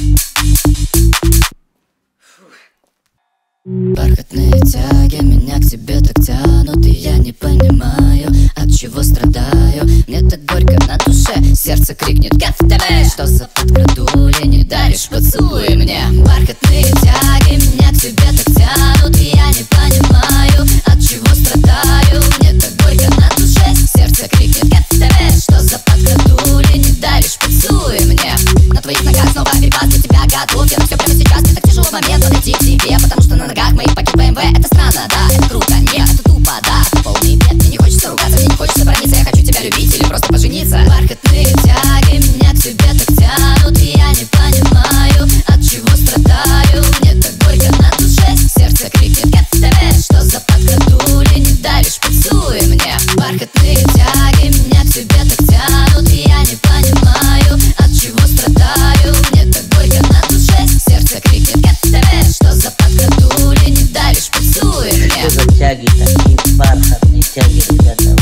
Бархатные тяги меня к тебе так тянут, и я не понимаю, от чего страдаю. Мне так горько на душе, сердце крикнет КФТВ. Что за подкрадули, не даришь поцелуй мне. Бархатные тяги меня к тебе так тянут, и я не понимаю, от чего страдаю. Мне так горько на душе, сердце крикнет КФТВ. Что за подкрадули, не даришь поцелуй мне. На твоих ногах снова вибас, для тебя готов. Я все прямо сейчас, мне так тяжело в момент подойти к тебе, потому что на ногах моих пакет БМВ. Это странно, да, это круто, нет, это тупо, да, это полный бред. Мне не хочется ругаться, мне не хочется брониться, я хочу тебя любить или просто пожениться. Бархатные тяги меня к тебе так тянут, и я не понимаю, от чего страдаю. Мне так горько на душе, сердце крикнет КФТВ. Что за подкрадули, не даришь поцелуй мне. Бархатные тяги меня к тебе так тянут, и я не понимаю, от чего страдаю. Мне так горько на душе, сердце крикнет КФТВ. Что за подкрадули, не даришь поцелуй мне. Что за тяги такие бархатные тяги, ребята?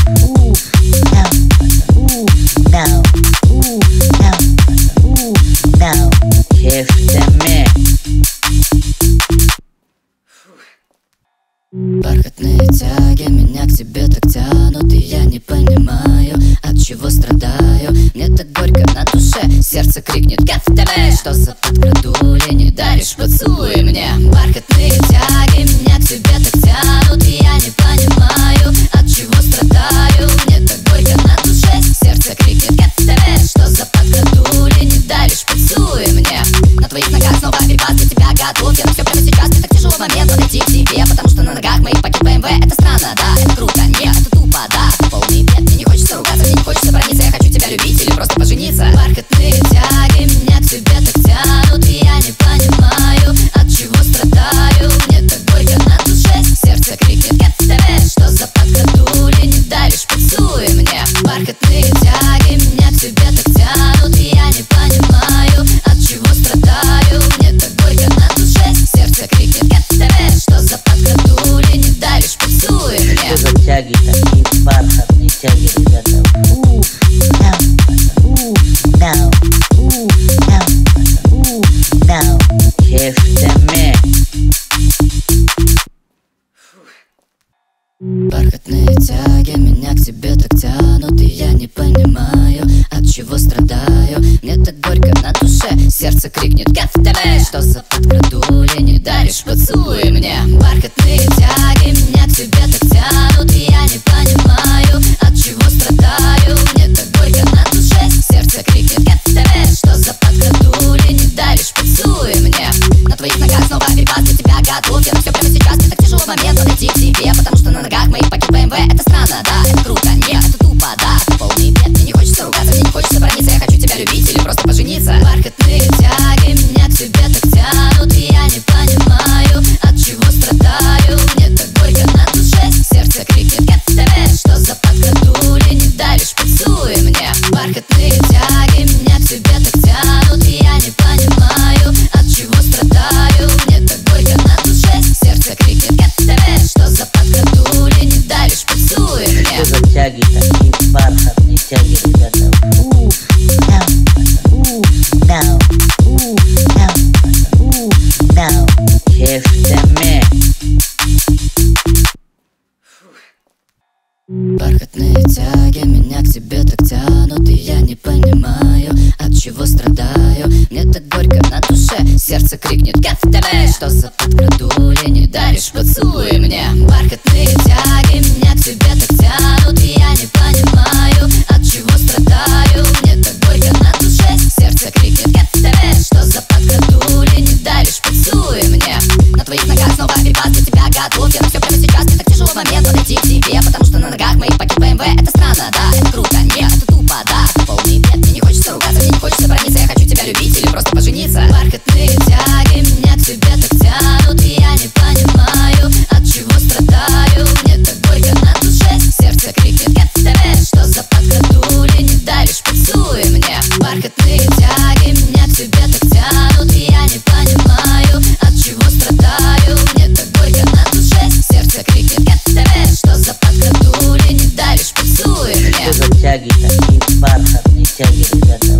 КФТВ. Бархатные тяги меня к тебе так тянут, и сердце крикнет КФТВ. Что за подкрадули, не даришь поцелуй мне. Бархатные тяги меня к тебе так тянут, и я не понимаю, от чего страдаю. Мне так горько на душе, сердце крикнет КФТВ. Что за подкрадули, не даришь поцелуй мне. На твоих ногах снова перепад, для тебя готов я на все прямо сейчас. Мне так тяжело момент подойти к тебе, потому что на ногах моих пакет БМВ. Это странно, да, это круто, нет, это тупо, да, это полный бред. Мне не хочется ругаться, мне не хочется брониться, я хочу тебя любить или просто пожениться. Бархатные тяги меня к тебе так тянут, и я не понимаю, от чего страдаю. Мне так горько на душе, сердце крикнет КФТВ. Что за подкрадули, не даришь поцелуй мне. Бархатные тяги меня к тебе так тянут, и я не понимаю, от чего страдаю. Мне так горько на душе, сердце крикнет КФТВ. Что за подкрадули, не даришь поцелуй мне. Что за тяги такие бархатные тяги, ребята? КФТВ. Бархатные тяги меня к тебе так тянут, и я не понимаю, от чего страдаю. Мне так горько на душе, сердце крикнет КФТВ. Что за подкрадули, не даришь поцелуй мне. Бархатные тяги меня к тебе так тянут, и я не понимаю, от чего страдаю. Мне так горько на душе, сердце крикнет КФТВ. Что за подкрадули, не даришь поцелуй мне. На твоих ногах снова перепад, для тебя готов я на все прямо сейчас. Мне так тяжело момент подойти к тебе, потому что на ногах моих пакет БМВ. Это странно, да, это круто, нет, это тупо, да, это полный бред. Мне не хочется ругаться, мне не хочется брониться, я хочу тебя любить или просто пожениться. Бархатные тяги меня к тебе так тянут, и я не понимаю, от чего страдаю. Мне так горько на душе, сердце крикнет КФТВ. Что за подкрадули, не даришь поцелуй мне. Бархатные тяги меня к тебе так тянут, и я не понимаю, от чего страдаю. Мне так горько на душе, сердце крикнет КФТВ. Что за подкрадули, не даришь поцелуй мне. Что за тяги такие бархатные тяги, ребята? КФТВ. Бархатные тяги меня к тебе так тянут, и я не понимаю, от чего страдаю. Мне так горько на душе, сердце крикнет КФТВ. Что за подкрадули, не даришь поцелуй мне. Бархатные тяги меня к тебе так тянут, и я не понимаю, от чего страдаю. Мне так горько на душе, сердце крикнет КФТВ. Что за подкрадули, не даришь поцелуй мне. На твоих ногах снова перепад, для тебя готов я на все прямо сейчас. Мне так тяжело момент подойти к тебе, потому что на ногах моих пакет БМВ. Это странно, да, это круто, нет, это тупо, да, это полный бред. Мне не хочется ругаться, мне не хочется брониться, я хочу тебя любить или просто пожениться. Бархатные тяги меня к тебе так тянут, и я не понимаю, от чего страдаю. Мне так горько на душе, сердце крикнет КФТВ. Что за подкрадули, не даришь поцелуй мне. Бархатные тяги меня к тебе так тянут, и я не понимаю, от чего страдаю. Мне так горько на душе, сердце крикнет КФТВ. Что за подкрадули, не даришь поцелуй мне. Что за тяги такие бархатные тяги, ребята?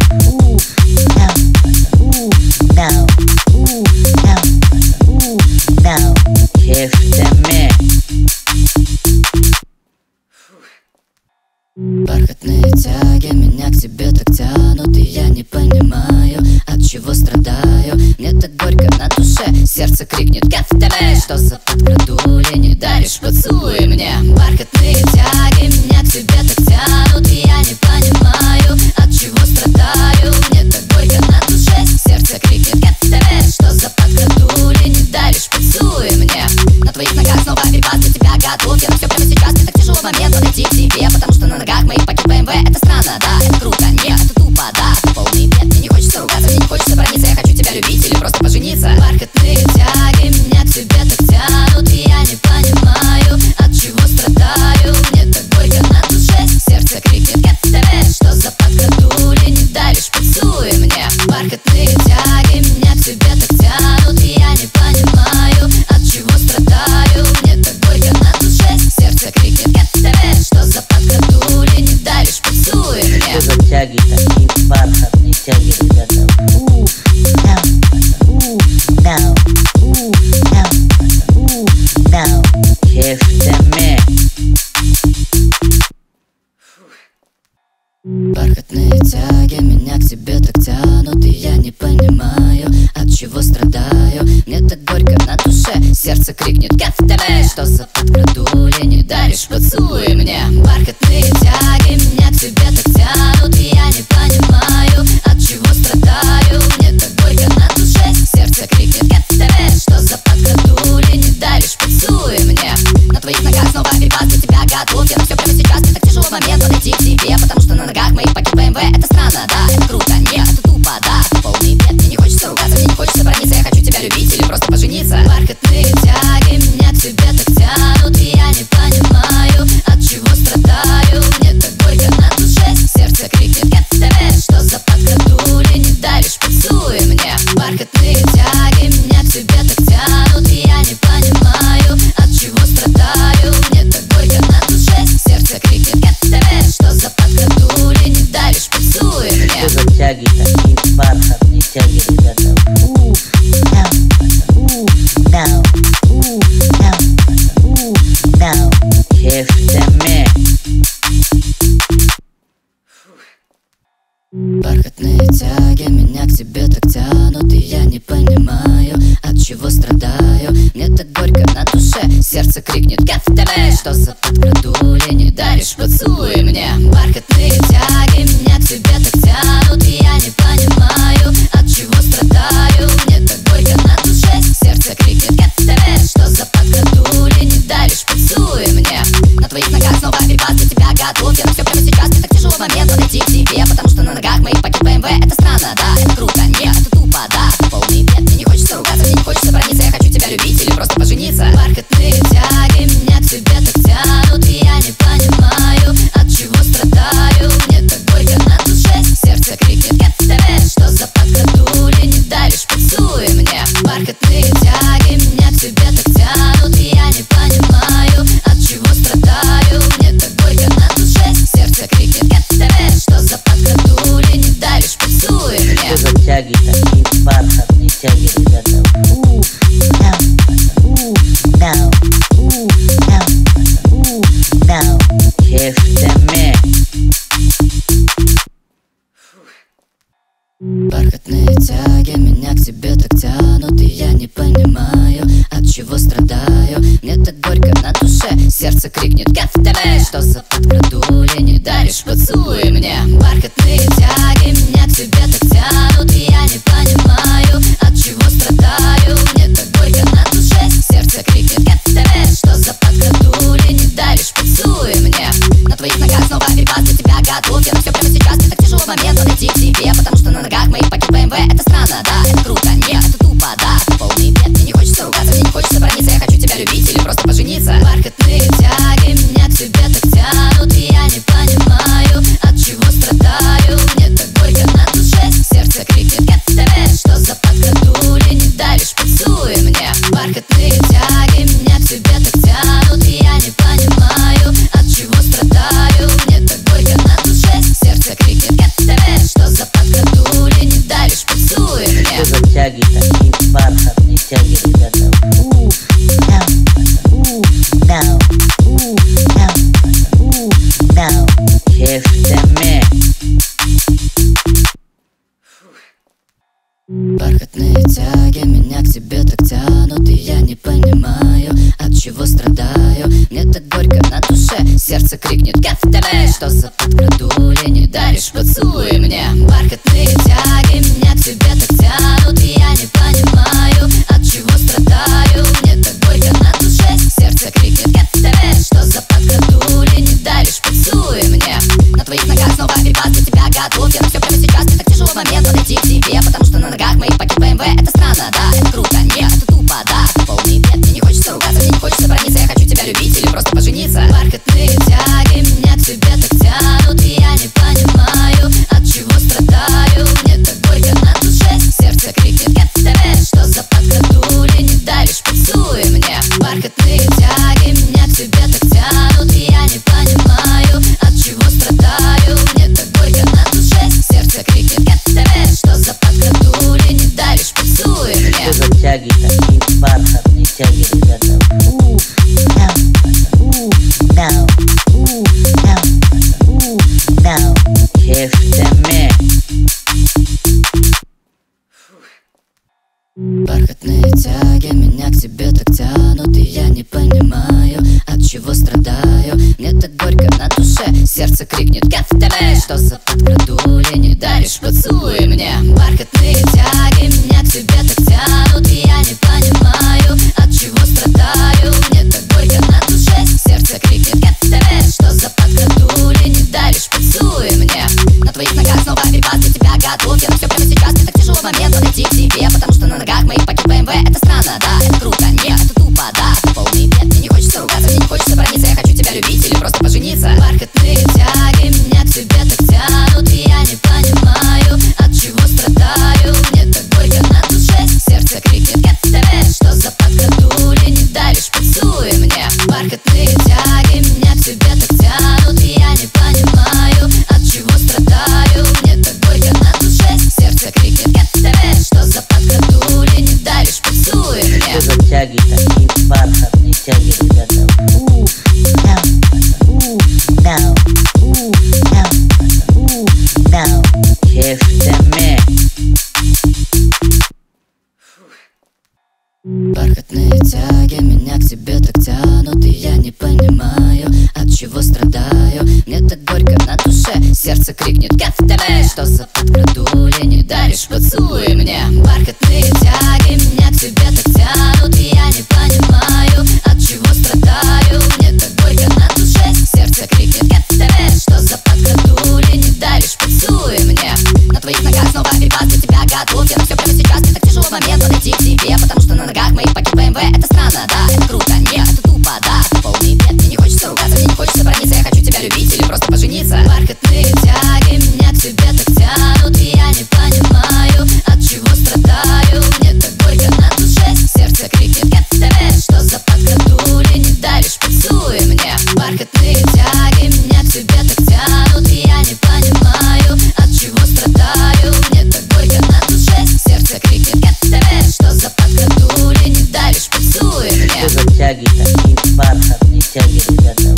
КФТВ. Бархатные тяги меня к тебе так тянут, и я не понимаю, от чего страдаю. Мне так горько на душе, сердце крикнет КФТВ. Что за подкрадули, не даришь поцелуй мне. Бархатные тяги меня к тебе так тянут, и я не понимаю, от чего страдаю. Мне так горько на душе, сердце крикнет КФТВ. Что за подкрадули, не даришь поцелуй мне. На твоих ногах снова перепад, для тебя готов я на все прямо сейчас. Мне так тяжело момент подойти к тебе, потому что на ногах моих пакет БМВ. Это странно, да, это круто, нет, это тупо, да, это полный бред. Мне не хочется ругаться, мне не хочется брониться, я хочу тебя любить или просто пожениться. Бархатные тяги меня к тебе так тянут, и я не понимаю, от чего страдаю. Мне так горько на душе, сердце крикнет КФТВ. Что за подкрадули, не даришь поцелуй мне. Бархатные тяги меня к тебе так тянут, и я не понимаю, от чего страдаю. Мне так горько на душе, сердце крикнет КФТВ. Что за подкрадули, не даришь поцелуй мне. Что за тяги такие бархатные тяги, ребята? КФТВ. Бархатные тяги меня к тебе так тянут, чего страдаю? Мне так горько на душе, сердце крикнет КФТВ. Что за подкрадули, не даришь поцелуй мне? Бархатные тяги меня к тебе так тянут, и я не понимаю, от чего страдаю. Мне так горько на душе, сердце крикнет КФТВ. Что за подкрадули, не даришь поцелуй мне? На твоих ногах снова перепад, для тебя готов я на все прямо сейчас. Мне так тяжело в момент подойти к тебе, потому что на ногах моих пакет БМВ. Это странно, да, это круто, нет, это тупо, да, это полный бред. Мне не хочется ругаться, мне не хочется брониться, я хочу тебя любить или просто пожениться. Бархатные тяги меня к тебе так тянут, и я не понимаю, от чего страдаю. Мне так горько на душе, сердце крикнет КФТВ. Что за подкрадули, не даришь поцелуй мне? Бархатные тяги меня к тебе так тянут, и я не понимаю, от чего страдаю. Мне так горько на душе, сердце крикнет КФТВ. Что за подкрадули, не даришь поцелуй мне? Что за тяги такие, бархатные тяги, ребята? КФТВ. Бархатные тяги меня к тебе так тянут, и я не понимаю, от чего страдаю. Мне так горько на душе, сердце крикнет КФТВ. Что за подкрадули, не даришь поцелуй мне? Бархатные тяги меня к тебе так тянут, и я не понимаю, от чего страдаю. Мне так горько на душе, сердце крикнет КФТВ. Что за подкрадули, не даришь поцелуй мне? На твоих ногах снова перепад, для тебя готов я на все прямо сейчас. Мне так тяжело в момент подойти к тебе, потому что на ногах моих пакет БМВ. Это странно, да, это круто, нет, это тупо, да, это полный бред. Мне не хочется ругаться, мне не хочется брониться, я хочу тебя любить или просто пожениться. Бархатные тяги меня к тебе так тянут, и я не понимаю, от чего страдаю. Мне так горько на душе, сердце крикнет КФТВ. Что за подкрадули, не даришь поцелуй мне? Бархатные тяги меня к тебе так тянут, и я не понимаю, от чего страдаю. Мне так горько на душе, сердце крикнет КФТВ. Что за подкрадули, не даришь поцелуй мне? Что за тяги такие, бархатные тяги, ребята? КФТВ. Бархатные тяги меня к тебе так тянут, и я не понимаю, от чего страдаю. Мне так горько на душе, сердце крикнет КФТВ. Что за подкрадули, не даришь поцелуй мне? Бархатные тяги меня к тебе так тянут, и я не понимаю, от чего страдаю. Мне так горько на душе, сердце крикнет КФТВ. Что за подкрадули, не даришь поцелуй мне? На твоих ногах снова перепад, для тебя готов я на все прямо сейчас. Мне так тяжело в момент подойти к тебе, потому что на ногах моих пакет БМВ. Это странно, да, это круто, нет, это тупо, да, это полный бред. Мне не хочется ругаться, мне не хочется брониться, я хочу тебя любить или просто пожениться. Бархатные тяги меня к тебе так тянут, и я не понимаю, от чего страдаю. Мне так горько на душе, сердце крикнет КФТВ. Что за подкрадули, не даришь поцелуй мне? Бархатные тяги меня к тебе так тянут, и я не понимаю, от чего страдаю. Мне так горько на душе, сердце крикнет КФТВ. Что за подкрадули, не даришь поцелуй мне? Что за тяги такие, бархатные тяги, ребята? КФТВ. Бархатные тяги меня к тебе так тянут, и я не понимаю, от чего страдаю. Мне так горько на душе, сердце крикнет КФТВ. Что за подкрадули, не даришь поцелуй мне? Бархатные тяги меня к тебе так тянут, и я не понимаю, от чего страдаю. Мне так горько на душе, сердце крикнет КФТВ. Что за подкрадули, не даришь поцелуй мне? На твоих ногах сердце крикнет КФТВ. Что за подкрадули, не даришь поцелуй мне. Бархатные тяги меня к себе так тянут, и я не понимаю, от чего страдаю. Мне так горько на душе, сердце крикнет КФТВ. Что за подкрадули, не даришь поцелуй мне. На твоих ногах снова перепад, для тебя готов я на все прямо сейчас. Мне так тяжело момент подойти к тебе, потому что на ногах моих погиб БМВ. Это странно, да, это круто, нет, это тупо, да, это полный бред. Мне не хочется ругаться, мне не хочется брониться, я хочу тебя любить или просто пожениться. Бархатные тяги меня к себе так тянут, и я не понимаю, от чего страдаю. Мне так горько на душе, сердце крикнет КФТВ. Что за подкрадули, не даришь поцелуй мне. Бархатные тяги меня к себе так тянут, и я не понимаю, от чего страдаю. Мне так горько на душе, сердце крикнет КФТВ. Что за подкрадули, не даришь поцелуй мне. Что за тяги такие бархатные тяги, ребята? КФТВ. Бархатные тяги меня к себе так тянут, и я не понимаю, от чего страдаю. Мне так горько на душе, сердце крикнет КФТВ. Что за подкрадули, не даришь поцелуй мне. Бархатные тяги меня к себе так тянут, и я не понимаю, от чего страдаю. Мне так горько на душе, сердце крикнет КФТВ. Что за подкрадули, не даришь поцелуй мне. На твоих ногах снова перепад, для тебя готов я на все прямо сейчас. Мне так тяжело момент подойти к тебе, потому что на ногах моих погиб БМВ. Это странно, да, это круто, нет, это тупо, да, это полный бред. Мне не хочется ругаться, мне не хочется брониться, я хочу тебя любить или просто пожениться. Бархатные тяги меня к себе так тянут, и я не понимаю, от чего страдаю. Мне так горько на душе, сердце крикнет КФТВ. Что за подкрадули, не даришь поцелуй мне. Бархатные тяги меня к себе так тянут, и я не понимаю, от чего страдаю. Мне так горько на душе, сердце крикнет КФТВ. Что за подкрадули, не даришь поцелуй мне. Что за тяги такие бархатные тяги, ребята?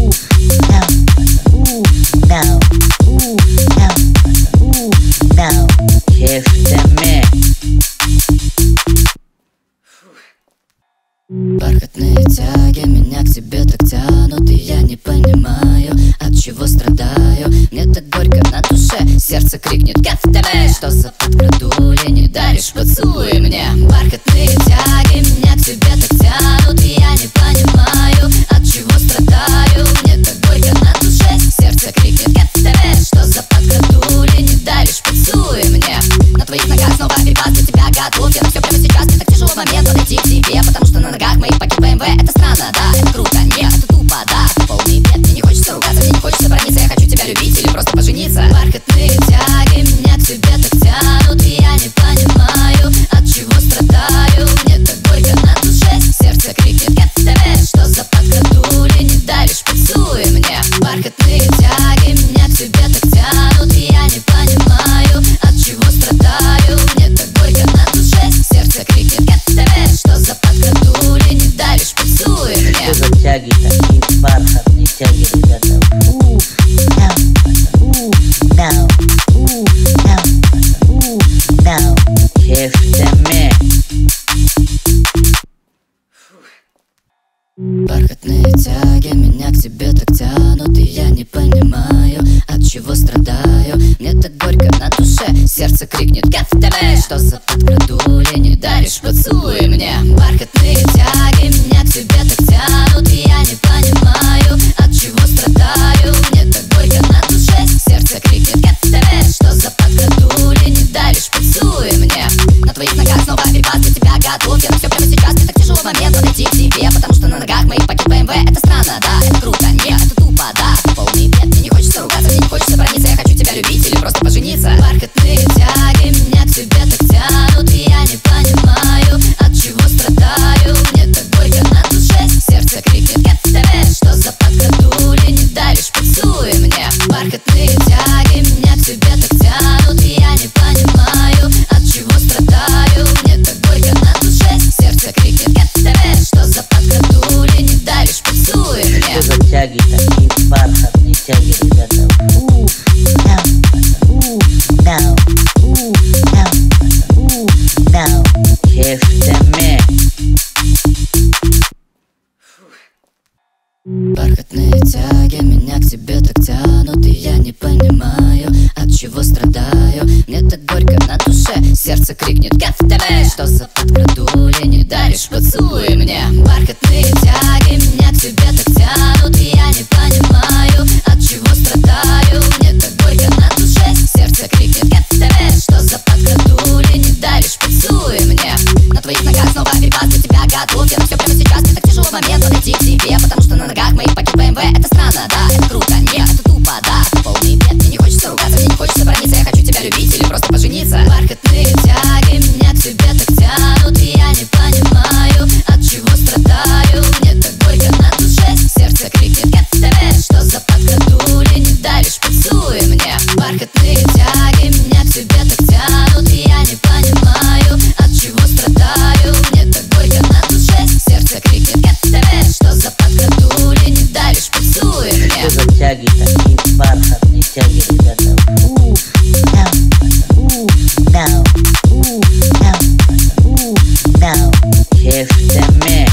КФТВ. Бархатные тяги меня к себе так тянут, и я не понимаю, от чего страдаю. Мне так горько на душе, сердце крикнет КФТВ. Что за подкрадули, не даришь поцелуй мне. Бархатные тяги меня к себе так тянут, и я не понимаю, от чего страдаю. Мне так горько на душе, сердце крикнет КФТВ. Что за подкрадули, не даришь поцелуй мне. На твоих ногах снова перепад, для тебя готов я на все прямо сейчас. Мне так тяжело момент подойти к тебе, потому что на ногах моих погиб БМВ. Это странно, да, это круто, нет, это тупо, да, это полный бред. Мне не хочется ругаться, мне не хочется брониться, я хочу тебя любить или просто пожениться. Бархатные тяги меня к себе так тянут, и я не понимаю, от чего страдаю. Мне так горько на душе, сердце крикнет КФТВ. Что за подкрадули, не даришь поцелуй мне. Бархатные тяги меня к себе так тянут, и я не понимаю, от чего страдаю. Мне так горько на душе, сердце крикнет КФТВ. Что за подкрадули, не даришь поцелуй мне. Что за тяги такие бархатные тяги, ребята? КФТВ. Бархатные тяги меня к себе так тянут, и я не понимаю, от чего страдаю. Мне так горько на душе, сердце крикнет КФТВ. Что за подкрадули, не даришь поцелуй мне. Бархатные тяги меня к себе так тянут, и я не понимаю, от чего страдаю. Мне так горько на душе, сердце крикнет КФТВ. Что за подкрадули, не даришь поцелуй мне. На твоих ногах снова перепад, для тебя готов я на все прямо сейчас. Мне так тяжело момент подойти к тебе, потому что на ногах моих погиб БМВ. Это странно, да, это круто, нет, это тупо, да, это полный бред. Мне не хочется ругаться, мне не хочется брониться, я хочу тебя любить или просто пожениться. Бархатные тяги меня к себе так тянут, и я не понимаю, от чего страдаю. Мне так горько на душе, сердце крикнет КФТВ. Что за подкрадули, не даришь поцелуй мне. Бархатные тяги меня к себе так тянут, и я не понимаю, от чего страдаю. Мне так горько на душе, сердце крикнет КФТВ. Что за подкрадули, не даришь поцелуй мне. Что за тяги такие бархатные тяги, ребята? КФТВ. сердце крикнет КФТВ. Что за подкрадули, не даришь поцелуй мне. Бархатные тяги меня к тебе так тянут, и я не понимаю, от чего страдаю. Мне так горько на душе, сердце крикнет КФТВ. Что за подкрадули, не даришь поцелуй мне. На твоих ногах снова вибас, для тебя готов я на все прямо сейчас. Мне так тяжело в момент подойти к тебе, потому что на ногах моих пакет БМВ. Это странно, да, это круто, нет, это тупо, да. Полный бред, мне не хочется ругаться, мне не хочется брониться. Я хочу тебя любить или просто пожениться. Бархатные тяги меня к тебе так тянут, и я не понимаю, от чего страдаю. Мне так горько на душе, сердце крикнет КФТВ. Что за подкрадули, не даришь поцелуй мне. Бархатные тяги меня к тебе так тянут, и я не понимаю, от чего страдаю. Мне так горько на душе, сердце крикнет КФТВ. Что за подкрадули, не даришь поцелуй мне. Что за тяги такие бархатные тяги, ребята? КФТВ.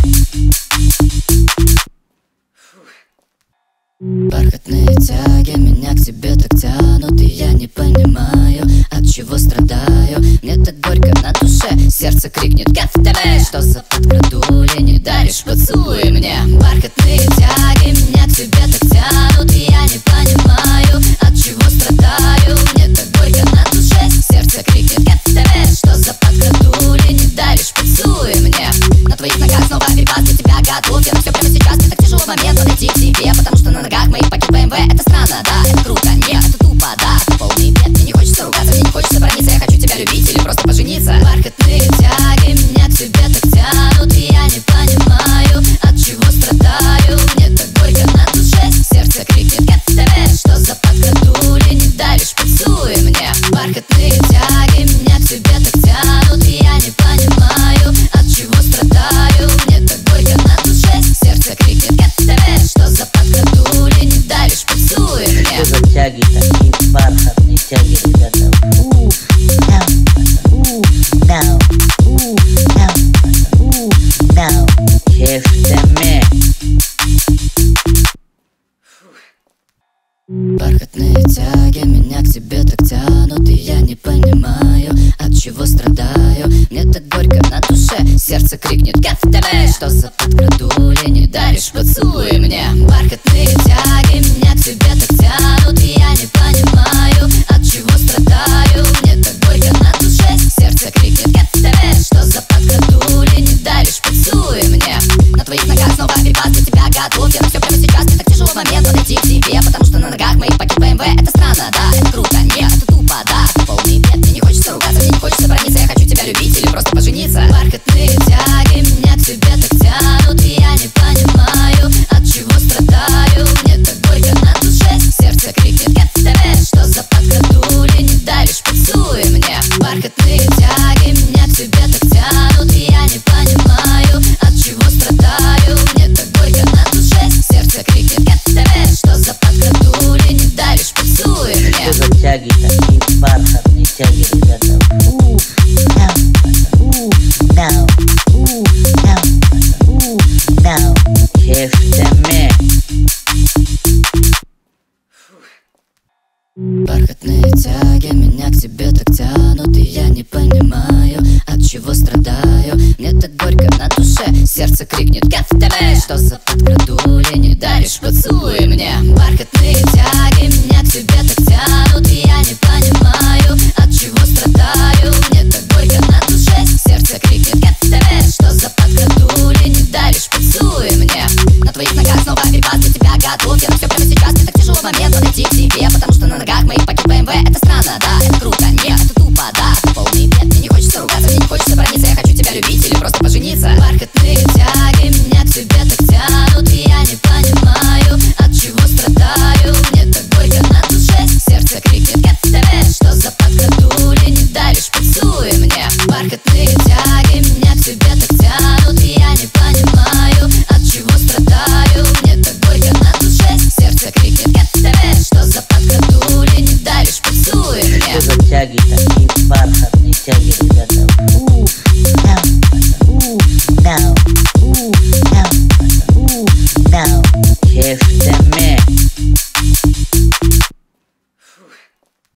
Бархатные тяги меня к тебе так тянут, и я не понимаю, от чего страдаю. Мне так горько на душе, сердце крикнет КФТВ. Что за подкрадули, не даришь поцелуй мне. Бархатные тяги меня к тебе так тянут, и я не понимаю, от чего страдаю. Мне так горько на душе, сердце крикнет КФТВ. Что за подкрадули, не даришь поцелуй мне. На твоих ногах снова вибас, для тебя готов я на все прямо сейчас. Мне так тяжело в момент подойти к тебе, потому что на ногах моих пакет БМВ. Это странно, да, это круто, нет, это тупо, да. Полный бред, мне не хочется ругаться, мне не хочется брониться. Я хочу тебя любить или просто пожениться. Бархатные тяги меня к тебе так тянут, и я не понимаю, от чего страдаю. Мне так горько на душе, сердце крикнет КФТВ. Что за подкрадули, не даришь поцелуй мне. Бархатные тяги меня к тебе так тянут, и я не понимаю, от чего страдаю. Мне так горько на душе, сердце крикнет КФТВ. Что за подкрадули, не даришь поцелуй мне. Что за тяги такие бархатные тяги, ребята? КФТВ. Бархатные тяги меня к тебе так тянут, и я не понимаю, от чего страдаю. Мне так горько на душе, сердце крикнет КФТВ. Что за подкрадули, не даришь поцелуй мне. Бархатные тяги меня к тебе так тянут, и я не понимаю, от чего страдаю. Мне так горько на душе, сердце крикнет КФТВ. Что за подкрадули, не даришь поцелуй мне. На твоих ногах снова вибас, для тебя готов я на все прямо сейчас. Мне так тяжело в момент подойти к тебе, потому что на ногах моих пакет БМВ. Это странно, да, это круто, нет, это тупо, да. Полный бред, мне не хочется ругаться, мне не хочется брониться. Я хочу тебя любить или просто пожениться. Бархатные тяги меня к тебе так тянут, и я не понимаю, от чего страдаю. Мне так горько на душе, сердце крикнет КФТВ. Что за подкрадули, не даришь поцелуй мне. Бархатные тяги меня к тебе так тянут, и я не понимаю, от чего страдаю. Мне так горько на душе, сердце крикнет КФТВ. Что за подкрадули, не даришь поцелуй мне. Что за тяги такие бархатные тяги, ребята? КФТВ. Бархатные тяги меня к тебе так тянут, и я не понимаю, от чего страдаю. Мне так горько на душе, сердце крикнет КФТВ. Что за подкрадули, не даришь поцелуй